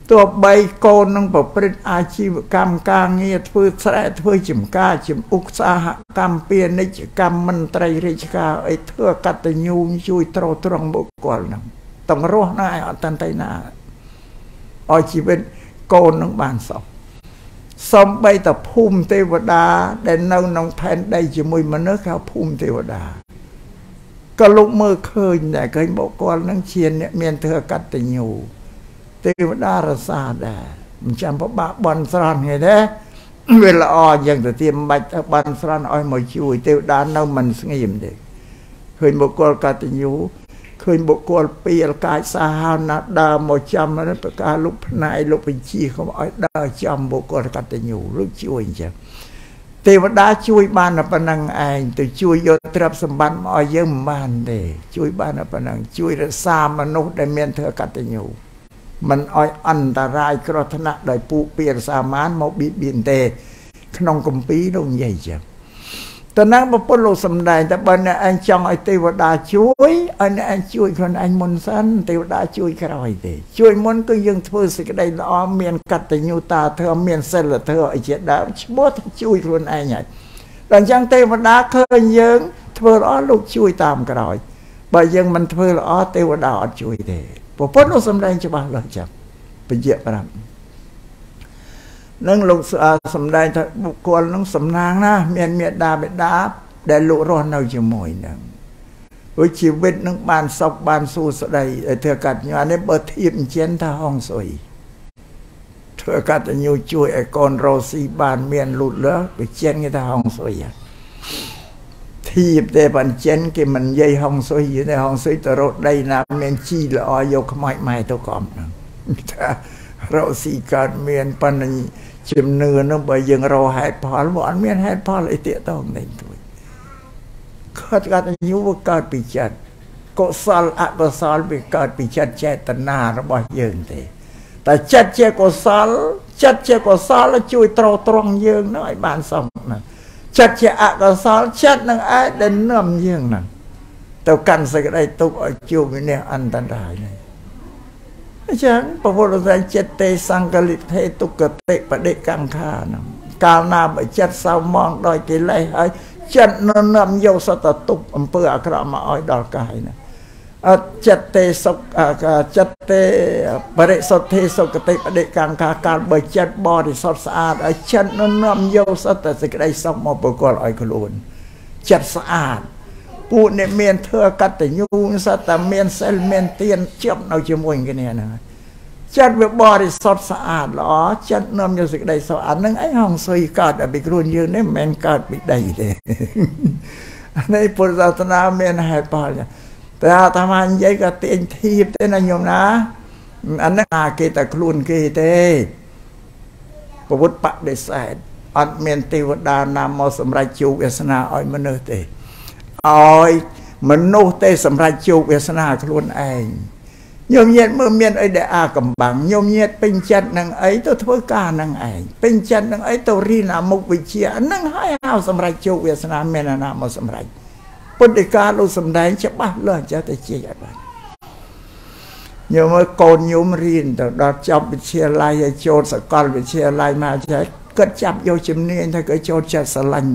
ตัวใบโกนนั่งประพฤติอาชีวกรรมการเงียធ្វើแสดធ្វើចំការចំឧស្សាហកម្មពាណិជ្ជកម្មមន្ត្រីរាជការអីធ្វើកតញ្ញូជួយត្រត្រង់បុគ្គលហ្នឹងต้องរស់ណាអត់តាន់តែណាឲ្យជីវិតកូននឹងបានសុខសំបីតភូមិទេវតាដែលនៅក្នុងផែនដីជាមួយមនុស្សហៅភូមិទេវតាក៏លោកមើលឃើញតែឃើញបុគ្គលនឹងជាអ្នកមានធ្វើកតញ្ញូទេវតារសាដែរមិនចាំពិបាកបន់ស្រន់ទេទេវាល្អយ៉ាងទៅទៀតមិនបាច់បន់ស្រន់ឲ្យមកជួយទេវតានៅមិនស្ងៀមទេឃើញបុគ្គលកតញ្ញូឃើញបុគ្គលពីលកាយសាហាវណាដើរមកចាំប្រការលោកផ្នែកលោកបញ្ជាកុំឲ្យដើរចាំបុគ្គលកតញ្ញូលោកជួយអញ្ចឹងទេវតាជួយបានតែប៉ុណ្ណឹងឯងទៅជួយយកទ្រព្យសម្បត្តិមកឲ្យយើងមិនបានទេជួយបានតែប៉ុណ្ណឹងជួយរក្សាមនុស្សដែលមានធ្វើកតញ្ញូមិនឲ្យអន្តរាយគ្រោះថ្នាក់ដោយពួកពារសាមានមកបៀតបៀនទេក្នុងគម្ពីរនោះនិយាយចឹងតើណាប្រពន្ធលោកសំដែងតែបើអ្នកឯងចង់ឲ្យទេវតាជួយឲ្យអ្នកឯងជួយខ្លួនឯងមុនសិនទេវតាជួយក្រោយទេជួយមុនគឺយើងធ្វើសេចក្តីល្អមានកតញ្ញូតាធម៌មានសិលធម៌អីជាដើមឈ្មោះទៅជួយខ្លួនឯងហើយដល់អញ្ចឹងទេវតាឃើញយើងធ្វើល្អលោកជួយតាមក្រោយបើយើងមិនធ្វើល្អទេវតាអត់ជួយទេប្រពន្ធលោកសំដែងច្បាស់លាស់ចាំពជាប្រាប់នឹងលោកសំដែងថាបុគ្គលនឹងសំណាងណាមានមេដាបេដាដែលលោករស់នៅជាមួយនឹងវិជីវិតនឹងបានសុខបានសួស្តីឲ្យធ្វើកតញ្ញូនេះបើធៀបអញ្ចឹងថាហងសុយធ្វើកតញ្ញូជួយឲ្យកូនរស់ស៊ីបានមានលូតលាស់វាចិនគេថាហងសុយធៀបតែបើអញ្ចឹងគេមិននិយាយហងសុយទេហងសុយទៅរត់ដីណាមានជីល្អយកខ្មោចម៉ែទៅកំហ្នឹងថារកស៊ីកើតមានប៉ុណ្ណឹងជំនឿនោះបើយើងរកហេតុផលវាអត់មានហេតុផលអីទៀតទៅនេះទួយគាត់កតញ្ញូវាកើតពីចិត្តកុសលអកុសលវាកើតពីចិត្តចេតនារបស់យើងទេតែចិត្តជាកុសលចិត្តជាកុសលជួយត្រត្រង់យើងនោះឲ្យបានសមណាចិត្តជាអកុសលចិត្តនឹងអាចដែលនាំយើងហ្នឹងទៅកាន់សេចក្តីទុក្ខឲ្យជួបវិនិច្ឆ័យអន្តរាយនេះអញ្ចឹងពពុទ្ធសាសនាចិត្តទេសង្កលិធេទុក្ខតិបដិកង្ខាហ្នឹងកាលណាបើចិត្តសៅមងដោយកិលេសហើយចិត្តនាំយកសតទុក្ខអំពើអាក្រក់មកឲ្យដល់កាយណាអត់ចិត្តទេសុខចិត្តទេបរិសុទ្ធេសុគតិបដិកង្ខាកាលបើចិត្តបរិសុទ្ធស្អាតហើយចិត្តនាំយកសតសេចក្តីសុខមកប្រគល់ឲ្យខ្លួនចិត្តស្អាតពួកអ្នកមានធ្វើកតញ្ញូសត្វតែមានសិលមានទានជាប់នៅជាមួយគ្នាហ្នឹងចិត្តវាបរិសុទ្ធស្អាតល្អចិត្តនាំយកសេចក្តីសុខអាហ្នឹងឯងហងសុយកើតតែពីខ្លួនយើងនេះមិនមែនកើតពីដីទេនេះពុទ្ធសាសនាមានហេតុផលតែអាត្មានិយាយក៏ទាញធៀបទេណាញោមណាអាហ្នឹងអាគេតែខ្លួនគេទេពុទ្ធបដិសេធអត់មានទេវតាណាមកសម្រេចជោគវាសនាឲ្យមនុស្សទេឲ្យមនុស្សទេសម្រាប់ជោគវាសនាខ្លួនឯងញោមញាតមើលមានអីដែលអាកំបាំងញោមញាតពេញចិត្តនឹងអីទៅធ្វើការនឹងឯងពេញចិត្តនឹងអីទៅរៀនអាមុខវិជ្ជាហ្នឹងហើយហៅសម្រាប់ជោគវាសនាមានអាណាមកសម្រេចពុទ្ធិកាលោកសំដែងច្បាស់លាស់ចេះតែជាឲ្យបានញោមមើលកូនញោមរៀនទៅដល់ចប់វិទ្យាល័យឲ្យចូលសាកលវិទ្យាល័យមកចេះគិតចាប់យកជំនាញថាគេចូលចិត្តស្រឡាញ់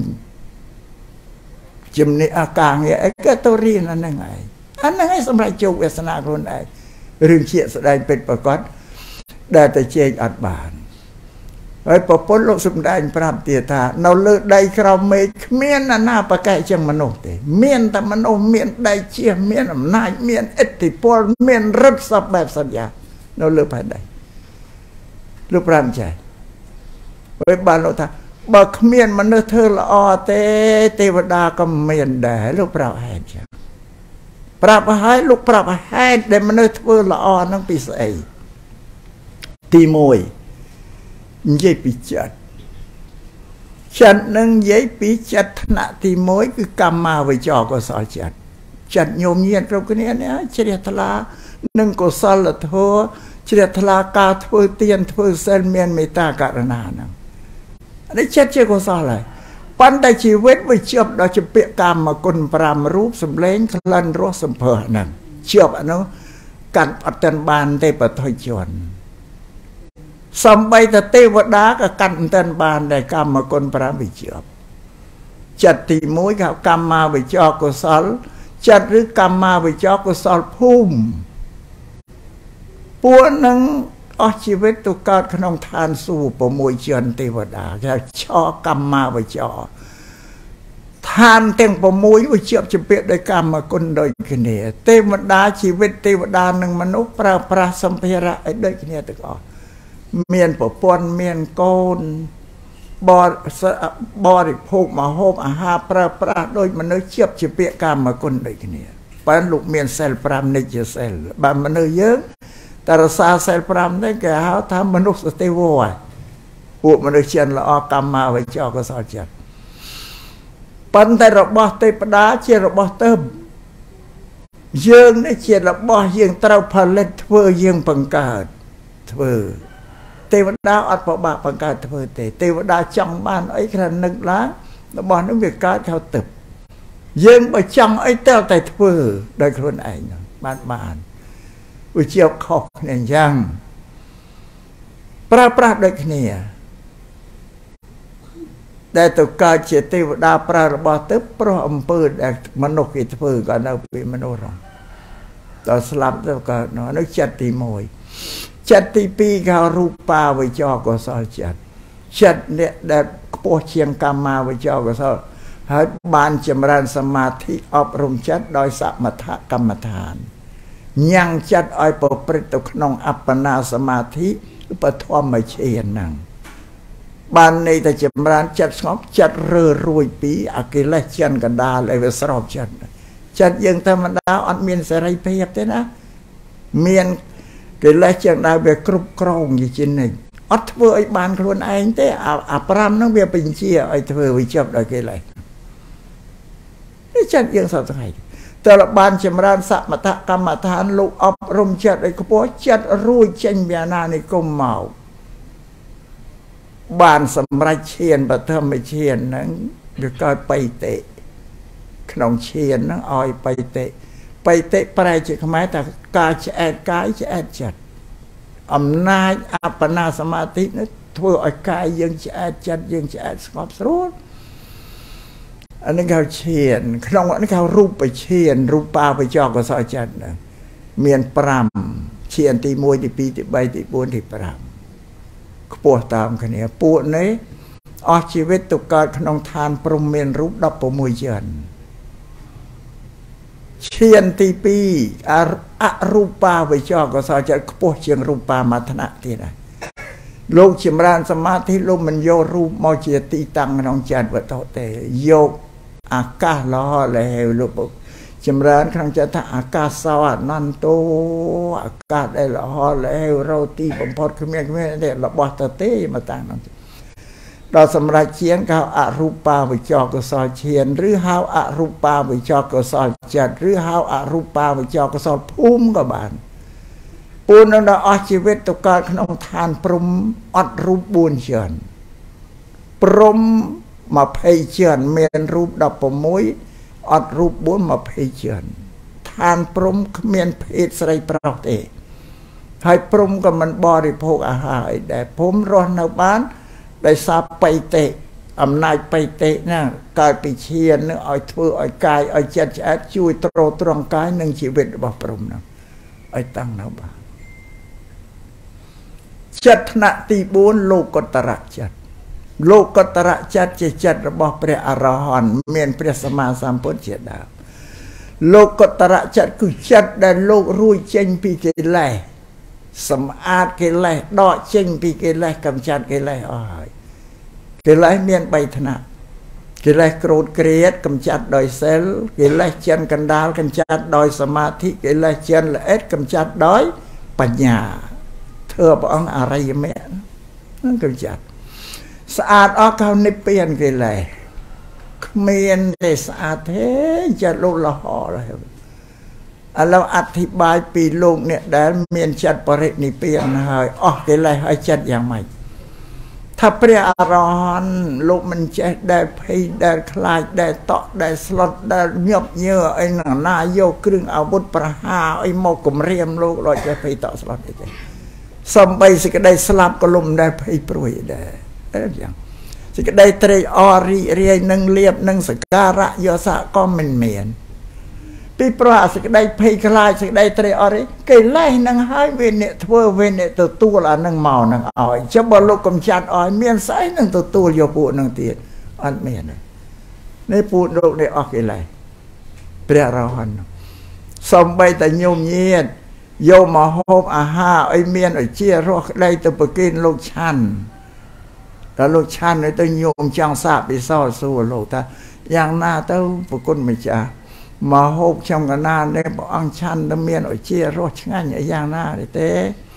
ជំនាញអាការងារអីក៏ទៅរៀនអាហ្នឹងឯងអាហ្នឹងឯងសម្រាប់ជោគវាសនាខ្លួនឯងរឿងជាស្ដែងពេញប្រកបដែលតែជែកអត់បានហើយប្រពន្ធលោកសំដែងប្រាប់ទៀតថានៅលើដីក្រោមមេឃគ្មានអាណាប្រកែកជាងមនុស្សទេមានតែមនុស្សមានដៃជះមានអំណាចមានឥទ្ធិពលមានរិទ្ធសពបែបសន្យានៅលើផែនដីលោកប្រាប់ចែហើយបានលោកថាបើគ្មានមនុស្សធ្វើល្អទេទេវតាក៏មានដែរលោកប្រាប់ហេតុចឹងប្រាប់ឲ្យលោកប្រាប់ហេតុដែលមនុស្សធ្វើល្អហ្នឹងពីស្អីទីមួយនិយាយពីចិត្តចិត្តនឹងនិយាយពីចិត្តថ្នាក់ទីមួយគឺកម្មាវិជ្ជាកុសលចិត្តចិត្តញោមញាតគ្រប់គ្នានេះជ្រះថ្លានឹងកុសលធម៌ជ្រះថ្លាការធ្វើទានធ្វើសិលមានមេត្តាករុណាហ្នឹងនេះចិត្តជាកុសលហើយប៉ុន្តែជីវិតវាជាប់ដល់ជាពាក្យកម្មគុណប្រាំរូបសម្លេងក្លិនរសសម្ភារហ្នឹងជាប់អានោះកាន់អត់ទាន់បានទេបថុជនសំបីតទេវតាក៏កាន់តែបានដែរកម្មគុណប្រាំវិជាប់ចិត្តទីមួយគេកម្មមាវិចរកុសលចិត្តឬកម្មមាវិចរកុសលភូមិពួកនឹងអស់ជីវិតទៅកើតក្នុងឋានសួគ៌ប្រមួយជាន់ទេវតាគេឆោកម្មមាវិចរឋានទាំងប្រមួយវាជាប់ជំពាក់ដោយកម្មគុណដូចគ្នាទេវតាជីវិតទេវតានិងមនុស្សប្រើប្រាស់សម្ភារៈឲ្យដូចគ្នាទាំងអស់មានប្រពន្ធមានកូនបរិបរិភោគម្ហូបអាហារប្រើប្រាស់ដោយមនុស្សជាប់ជាពាក្យកម្មគុណដូចគ្នាបើលោកមានសិលប្រាំនិច្ចសិលបើមនុស្សយើងតែរសាសិលប្រាំនេះគេហៅថាមនុស្សទេវហើយពួកមនុស្សជាល្អកម្មមាវិចរកុសលចិត្តប៉ុន្តែរបស់ទេវតាជារបស់ទៅយើងនេះជារបស់យើងត្រូវផលិតធ្វើយើងបង្កើតធ្វើទេវតាអត់ប្របាក់បង្កើតធ្វើទេទេវតាចង់បានអីគ្រាន់នឹកឡើងរបស់នោះវាកើតខោទឹកយើងបើចង់អីទៅតែធ្វើដោយខ្លួនឯងបានបានវាជាខុសគ្នាអញ្ចឹងប្រើប្រាស់ដូចគ្នាដែលទៅកើតជាទេវតាប្រើរបស់ទៅប្រុសអំពើដែលមនុស្សគេធ្វើក៏នៅពីមនុស្សហ្នឹងដល់ស្លាប់ទៅកើតនោះចិត្តទីមួយចិត្តទីពីរគេរូបាវិចរកុសលចិត្តចិត្តនេះដែលខ្ពស់ជាងកម្មាវិចរកុសលហើយបានចម្រើនសមាធិអប់រំចិត្តដោយសមថកម្មដ្ឋានញ៉ាំងចិត្តឲ្យប្រព្រឹត្តទៅក្នុងអបណាសមាធិបឋមឈានហ្នឹងបានន័យថាចម្រើនចិត្តស្ងប់ចិត្តរើរួយពីអកិលេសចិនកណ្ដាលឲ្យវាស្របចិត្តចិត្តយើងធម្មតាអត់មានសេរីភាពទេណាមានកិលេសចិនកណ្ដាលវាគ្រប់គ្រងជានិច្ចអត់ធ្វើឲ្យបានខ្លួនឯងទេអាប្រាំហ្នឹងវាបញ្ជាឲ្យធ្វើវាជាប់ដោយកិលេសនេះចិត្តយើងសត្វថ្ងៃតែបានចម្រើនសមថកម្មដ្ឋានលោកអប់រំចិត្តឲ្យខ្ពស់ចិត្តរួចចេញពីអាណានិគមមកបានសម្រេចឈានបឋមឈានហ្នឹងវាកើតបៃតេក្នុងឈានហ្នឹងឲ្យបៃតេបៃតេប្រែជាខ្មែរថាការឆ្អែតកាយឆ្អែតចិត្តអំណាចអបណាសមាធិនេះធ្វើឲ្យកាយយើងឆ្អែតចិត្តយើងឆ្អែតស្ងប់ស្រួលអានេះគេឈានក្នុងនេះគេរូបឈានរូបាវិចរកុសលចិត្តហ្នឹងមានប្រាំឈានទីមួយទីពីរទីបីទីបួនទីប្រាំខ្ពស់តាមគ្នាពួកនេះអស់ជីវិតទៅកើតក្នុងឋានព្រំមានរូបដប់ប្រាំមួយជាន់ឈានទីពីរអរូបាវិចរកុសលចិត្តខ្ពស់ជាងរូបាមត្ថនៈទៀតដែរលោកចម្រើនសមាធិលោកមិនយករូបមកជាទីតាំងក្នុងចិត្តវត្ថុទេយកអាកាសលហលេវលោកចម្រើនក្នុងចិត្តថាអាកាសោអនន្តោអាកាសដែលលហលេវរោទីបំផុតគ្មានគ្មានទេរបស់ទៅទេមកតាំងនោះដល់សម្រាប់ជាងគេហៅអរូបាវិចរកុសលឈានឬហៅអរូបាវិចរកុសលចិត្តឬហៅអរូបាវិចរកុសលភូមិក៏បានពូននឹងដល់អស់ជីវិតទៅកើតក្នុងឋានព្រំអត់រូបបួនជាន់ព្រំម្ភៃជាន់មានរូបដប់ប្រាំមួយអត់រូបបួនម្ភៃជាន់ឋានព្រំគ្មានភេទស្រីប្រុសទេហើយព្រំក៏មិនបរិភោគអាហារអីដែរព្រំរស់នៅបានដោយសារបៃតេអំណាចបៃតេណាកើតពីឈាននឹងឲ្យធ្វើឲ្យកាយឲ្យចិត្តឆ្អែតជួយទ្រទ្រង់កាយនិងជីវិតរបស់ព្រំនោះឲ្យតាំងនៅបានចិត្តថ្នាក់ទីបួនលោកុត្តរចិត្តលោកុត្តរចិត្តជាចិត្តរបស់ព្រះអរហន្តមានព្រះសម្មាសម្ពុទ្ធជាដើមលោកុត្តរចិត្តគឺចិត្តដែលលោករួចចេញពីកិលេសសម្អាតកិលេសដកចេញពីកិលេសកម្ចាត់កិលេសអស់ហើយកិលេសមានបីថ្នាក់កិលេសក្រោធក្រៀតកម្ចាត់ដោយសិលកិលេសចិនកណ្ដាលកម្ចាត់ដោយសមាធិកិលេសចិនល្អិតកម្ចាត់ដោយបញ្ញាធ្វើព្រះអង្គអរិយមគ្គនឹងកម្ចាត់ស្អាតអស់កោនិព្វានកិលេសគ្មានទេស្អាតទេចិត្តលោកលហរហើយឥឡូវអធិប្បាយពីលោកអ្នកដែលមានចិត្តបរិនិព្វានហើយអស់កិលេសហើយចិត្តយ៉ាងម៉េចថាព្រះអរហន្តលោកមិនចេះដែលភ័យដែលខ្លាចដែលតក់ដែលស្លុតដែលញាប់ញើអីណាណាយកគ្រឿងអាវុធប្រហារអីមកគំរាមលោកដល់ចេះភ័យតក់ស្លុតអីទេសំបីសេចក្តីស្លាប់ក៏លំដែរភ័យព្រួយដែរអើយ៉ាងសេចក្តីត្រេកអររីករាយនឹងលៀបនឹងសក្ការៈយកសៈក៏មិនមានពីព្រោះសេចក្តីភ័យខ្លាចសេចក្តីត្រេកអរគេលេះនឹងហើយវាអ្នកធ្វើវាអ្នកទទួលអានឹងមកនឹងឲ្យចាំបើលោកកំចាត់ឲ្យមានស្អីនឹងទទួលយកពួកនឹងទៀតអត់មានទេនេះពួកលោកនេះអស់គេលេះព្រះរហន្តសំបីតែញោមញាតយកមកហូបអាហារឲ្យមានឲ្យជារស់ក្តីទៅប្រគេនលោកឆាន់តែលោកឆាន់ទៅញោមចង់សាកពិសោធន៍សួរលោកថាយ៉ាងណាទៅប្រគុណម្ចាស់មកហូបចំកណានេះព្រះអង្គឆាន់ទៅមានឲ្យជារស់ឆ្ងាញ់ឲ្យយ៉ាងណាទេ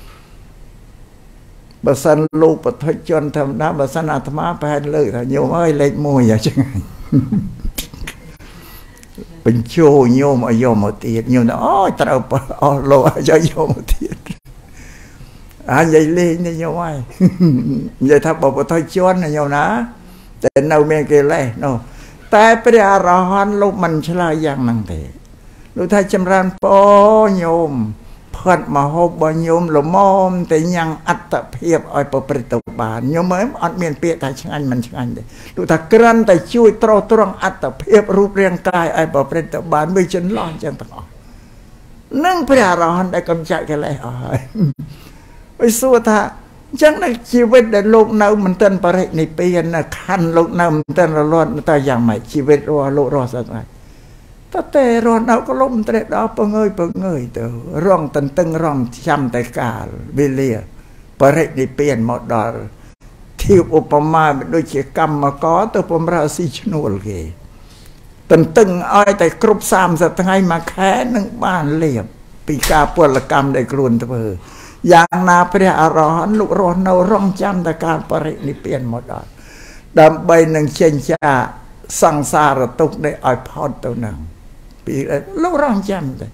បើសិនលោកបទិជនធម្មតាបើសិនអាត្មាប្រហែលលើកថាញោមអើយលេខមួយយ៉ាងឆ្ងាញ់បញ្ជោញោមឲ្យយកមកទៀតញោមថាអូយត្រូវអស់លោកឲ្យយកមកទៀតអញនិយាយលេងនេះញោមហើយនិយាយថាបើបទិជនណាញោមណាតែនៅមានគេលេះនោះតែព្រះអរហន្តលោកមិនឆ្លើយយ៉ាងហ្នឹងទេលោកថាចម្រើនពរញោមផាត់មកហូបរបស់ញោមល្មមតែញ៉ាំងអត្តភាពឲ្យប្រព្រឹត្តទៅបានញោមមិនអត់មានពាក្យថាឆ្ងាញ់មិនឆ្ងាញ់ទេលោកថាក្រាន់តែជួយត្រោះត្រង់អត្តភាពរូបរាងកាយឲ្យប្រព្រឹត្តទៅបានមិនចន្លោះអញ្ចឹងទាំងអស់នឹងព្រះអរហន្តដែលកំចាត់កិលេសអស់ហើយឲ្យសួរថាអញ្ចឹងនៅជីវិតដែលលោកនៅមិនទាន់បរិនិព្វាននៅខណ្ឌលោកនៅមិនទាន់រលត់ទៅយ៉ាងម៉េចជីវិតរបស់លោករស់ស្អាតតើតែរស់នៅក៏លំត្រេះដល់ពងើយពងើយទៅរងតន្ទឹងរំចាំតែកាលវេលាបរិនិព្វានមកដល់ធៀបឧបមាដូចជាកម្មករទៅបំរើស៊ីឈ្នួលគេតន្ទឹងឲ្យតែគ្រប់សាមសិបថ្ងៃមួយខែនឹងបានលៀបពីការពលកម្មដែលខ្លួនធ្វើយ៉ាងណាព្រះអរហន្តលោករស់នៅរងចាំតែការបរិនិព្វានមកដល់ដើម្បីនឹងចេញចាសង្សារទុក្ខនេះឲ្យផុតទៅនឹងពីលោករងចាំតែ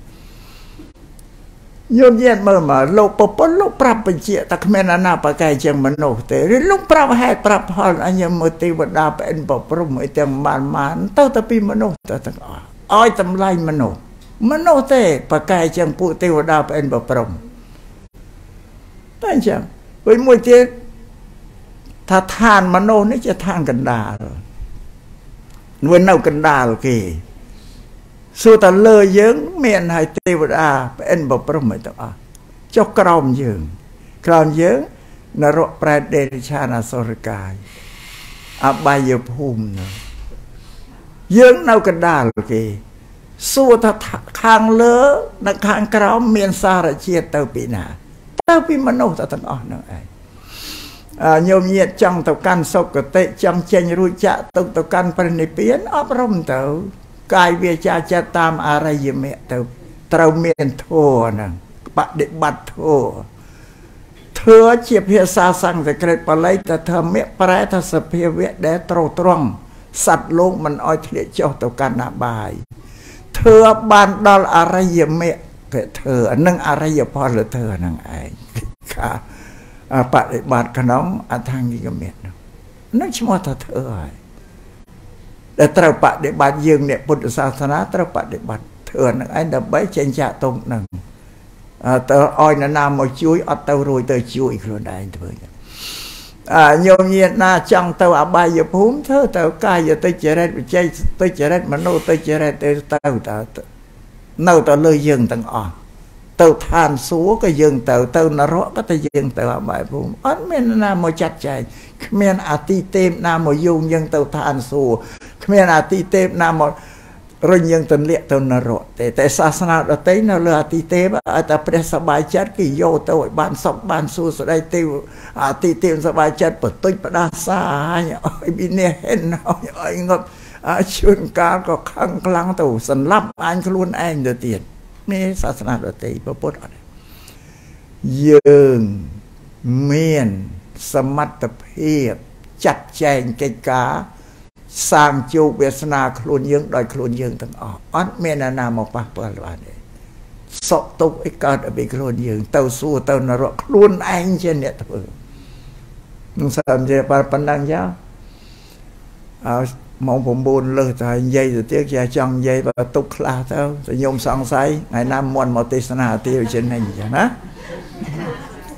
ញោមញាតមើលមកលោកប្រពន្ធលោកប្រាប់បញ្ជាតែគ្មានអាណាបកែជាងមនុស្សទេលោកប្រាប់ហេតុប្រាប់ផលអញមើលទេវតាប្អិនប្រព្រំអីទាំងបានបានទៅទៅពីមនុស្សទៅទាំងអស់ឲ្យតម្លៃមនុស្សមនុស្សទេបកែជាងពួកទេវតាប្អិនប្រព្រំតែអញ្ចឹងវិញមួយទៀតថាឋានមនុស្សនេះជាឋានកណ្ដាលនួននៅកណ្ដាលគេសួរតែលើយើងមានហើយទេវតាប្អិនប្រព្រំអីទាំងអស់ចុះក្រោមយើងក្រោមយើងនរកប្រែតដេរឆានអសុរកាយអបាយភូមិនោះយើងនៅកណ្ដាលគេសួរថាខាងលើនិងខាងក្រោមមានសារជាតិទៅពីណាទៅពីមនុស្សទាំងអស់ហ្នឹងឯងញោមញាតចង់ទៅកាន់សុគតិចង់ចេញរួចចាក់ទៅទៅកាន់ព្រះនិព្វានអប់រំទៅកាយវាចាចិត្តតាមអរិយមគ្គទៅត្រូវមានធម៌ហ្នឹងបដិបត្តិធម៌ធ្វើជាភាសាសំស្ក្រឹតបាលីទៅធម្មៈប្រែថាសភាវៈដែលត្រូវត្រង់សត្វលោកមិនអោយធ្លាក់ចុះទៅកាន់អបាយធ្វើបានដល់អរិយមគ្គគេធ្វើនឹងអរិយផលធ្វើហ្នឹងឯងខាបដិបត្តិក្នុងអថង្គិកមគ្គនឹងឈ្មោះថាធ្វើហើយដែលត្រូវបដិបត្តិយើងអ្នកពុទ្ធសាសនាត្រូវបដិបត្តិធ្វើហ្នឹងឯងដើម្បីចេញចាក់ទុំហ្នឹងទៅឲ្យនរណាមកជួយអត់ទៅរួយទៅជួយខ្លួនឯងធ្វើអញ្ចឹងញោមញាតណាចង់ទៅអបាយភូមិធ្វើទៅកាយតិចរិតវិជ័យតិចរិតមនោតិចរិតទៅទៅនៅទៅលើយើងទាំងអស់ទៅឋានសួគ៌ក៏យើងទៅទៅនរកក៏ទៅយើងទៅអបាយភូមិអត់មានណាមកចាត់ចែងគ្មានអាទិទេពណាមកយោងយើងទៅឋានសួគ៌គ្មានអាទិទេពណាមករុញយើងទៅលាក់ទៅនរកទេតែសាសនាដទៃនៅលើអាទិទេពឲ្យតែព្រះសប្បាយចិត្តគេយកទៅឲ្យបានសុខបានសួស្ដីទេអាទិទេពសប្បាយចិត្តបន្តិចផ្ដាសាឲ្យវិនិច្ឆ័យឲ្យងប់ជួនកាលក៏ខឹងខ្លាំងទៅសម្លាប់អញខ្លួនឯងទៅទៀតនេះសាសនាដទៃពុទ្ធអត់យើងមានសមត្ថភាពចាត់ចែងកិច្ចការសាងជោគវាសនាខ្លួនយើងដោយខ្លួនយើងទាំងអស់អត់មានអ្នកណាមកប៉ះពាល់បានទេសុខទុក្ខអីកើតពីខ្លួនយើងទៅសួរទៅនរកខ្លួនឯងជាអ្នកធ្វើនឹងសំជាប៉ុណ្ណឹងចាអើម៉ោង9លើសតែនិយាយទៅទៀតគេចង់និយាយបើទុកខ្លះទៅតែខ្ញុំសង្ស័យថ្ងៃណាមុនមកទេសនាទៀតជានិញចឹងណា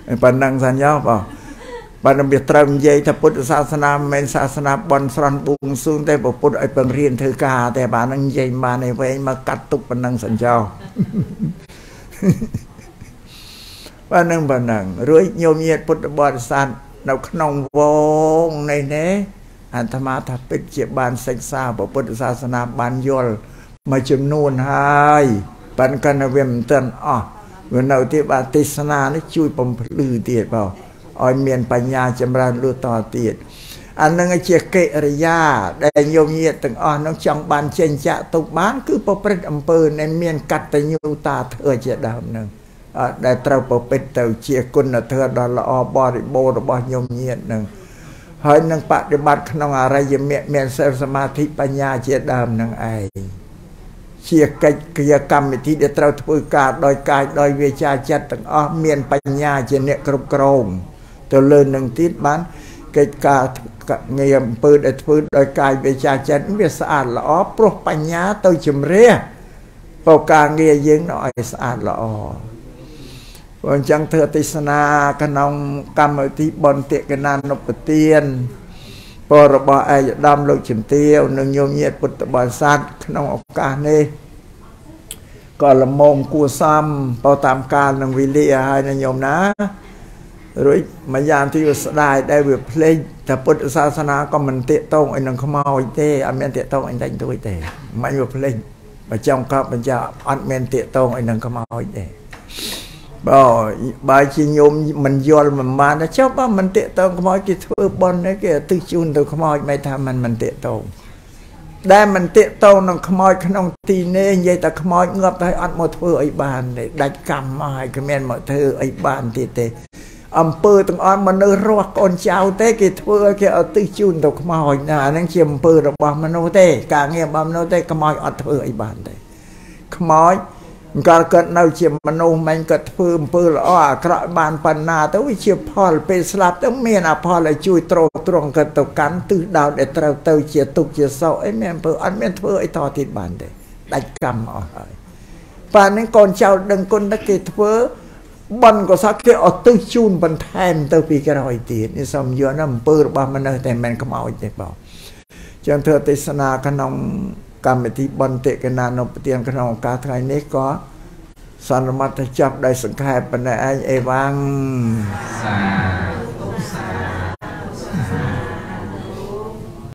ปันนังสัญญาป่ะปันเบียตรมเย่ถ้าพุทธศาสนาเมนศาสนาบอนสรนบุงซุงแต่บอกพุทธไอเปิงเรียนเธอกาแต่บานังเย่มาในเวมากัดตุกปันนังสัญญาปันนังปันนังรวยโยมเยียดพุทธบริษัทเราขนมวงในเนี้ยอันธรรมะถ้าเป็นเจ็บบานเซ็กซ่าบอกพุทธศาสนาบานยลมาจำนวนให้ปันกันเวมเตือนอ๋อเวันเอาที่บาติสนานี่ช่วยปมลือเตียดเปล่าอ้อยเมียนปัญญาจำราญรู้ต่อเตียดอันนั้นไอเจียเกอริยาได้โยมเยียดตึงอ๋อน้องจังบานเชนจะตุกบ้านคือปปริตอำเภอในเมียนกัดแต่ยูตาเธอเจดาวหนึ่งได้เต้าปปิดเต้าเจียกุนเธอดอลอบอริโบรบโยมเยียดหนึ่งเฮ้ยนังปฏิบัติขนมอะไรยังเมียเมียนเสสมาธิปัญญาเจดาวหนึ่งไอเชียกิจกรรมที่ได้เต้าทุกการโดยกายโดยวิชาจัดตึงอ๋อเมียนปัญญาเจเนกรุบกรองตัวเลื่อนหนึ่งทิศบ้านกิจการเงียบปืนไอ้ปืนโดยกายวิชาจัดวิสะอาดละอ๋อปลุกปัญญาตัวจมเรียปกการเงียยิงหน่อยสะอาดละอ๋อวันจังเธอติสนาขนมกรรมที่บนเตะกันนานนปเตียนปรบไอ้ดำโลกฉิมเตียวหนึ่งโยมเยียดปุตตบาสัตขนมโอกาสนี้ก็ละมงกูซ้ำเป่าตามการนางวิเลียให้นายโยมนะรู้มายามที่อยู่สดายได้เวเพลงแต่พุทธศาสนาก็มันเตะต้องไอ้นังขมาวเตะอันเมนเตะต้องไอ้ดังตัวเตะไม่เวเพลงมาจ้องครับมันจะอันเมนเตะต้องไอ้นังขมาวเตะบ่บายชิโยมมันยอลมันมาแล้วชอบว่ามันเตะต้องขมาวกี่ทั่วบอลนี่แกตึกจูนตัวขมาวไม่ทำมันมันเตะต้องได้มันเตะต้องนังขมาวขนมตีเน่ยัยแต่ขมาวเงือบได้อัดหมดทั่วไอ้บ้านเลยได้กรรมมาให้ขมนหมดเธอไอ้บ้านเตะเตะอำเภอตั้งอ่อนมันเนื้อรัวก่อนเจ้าเต้กิดเพื่อแกเอาตื้อจุนตกขมอยนะนั่งเชียมอำเภอระบำมโนเต้กางเงียบมโนเต้ขมอยอัดเพื่อไอ้บ้านเต้ขมอยการเกิดเน่าเชียมมโนมันเกิดเพื่ออำเภอละอ้อกระบานปันนาแต่วิเชียพอลเป็นสลับต้องเมียนอภอลเลยช่วยตรงตรงกันตกกันตื้อดาวเด็ดเต้าเต้าเชียตุกเชียเศร้าไอ้แม่อำเภออันแม่เพื่อไอ้ทอติดบ้านเต้ได้กรรมเอาไปป่านนี้ก่อนเจ้าดังคนตะกิดเพื่อบอลก็สักแค่อดตื้อจูนบันแทนตัวปีกระไรตีนี่สมยนน้ำเปิดบ้านมันเลยแต่แมนขมเอาใจเปล่าจังเธอติสนาขนมกรรมที่บอลเตะกันนานนปเตียนขนมกาไทยนี้ก็สารมัตจับได้สังขารปัญญาเอวัง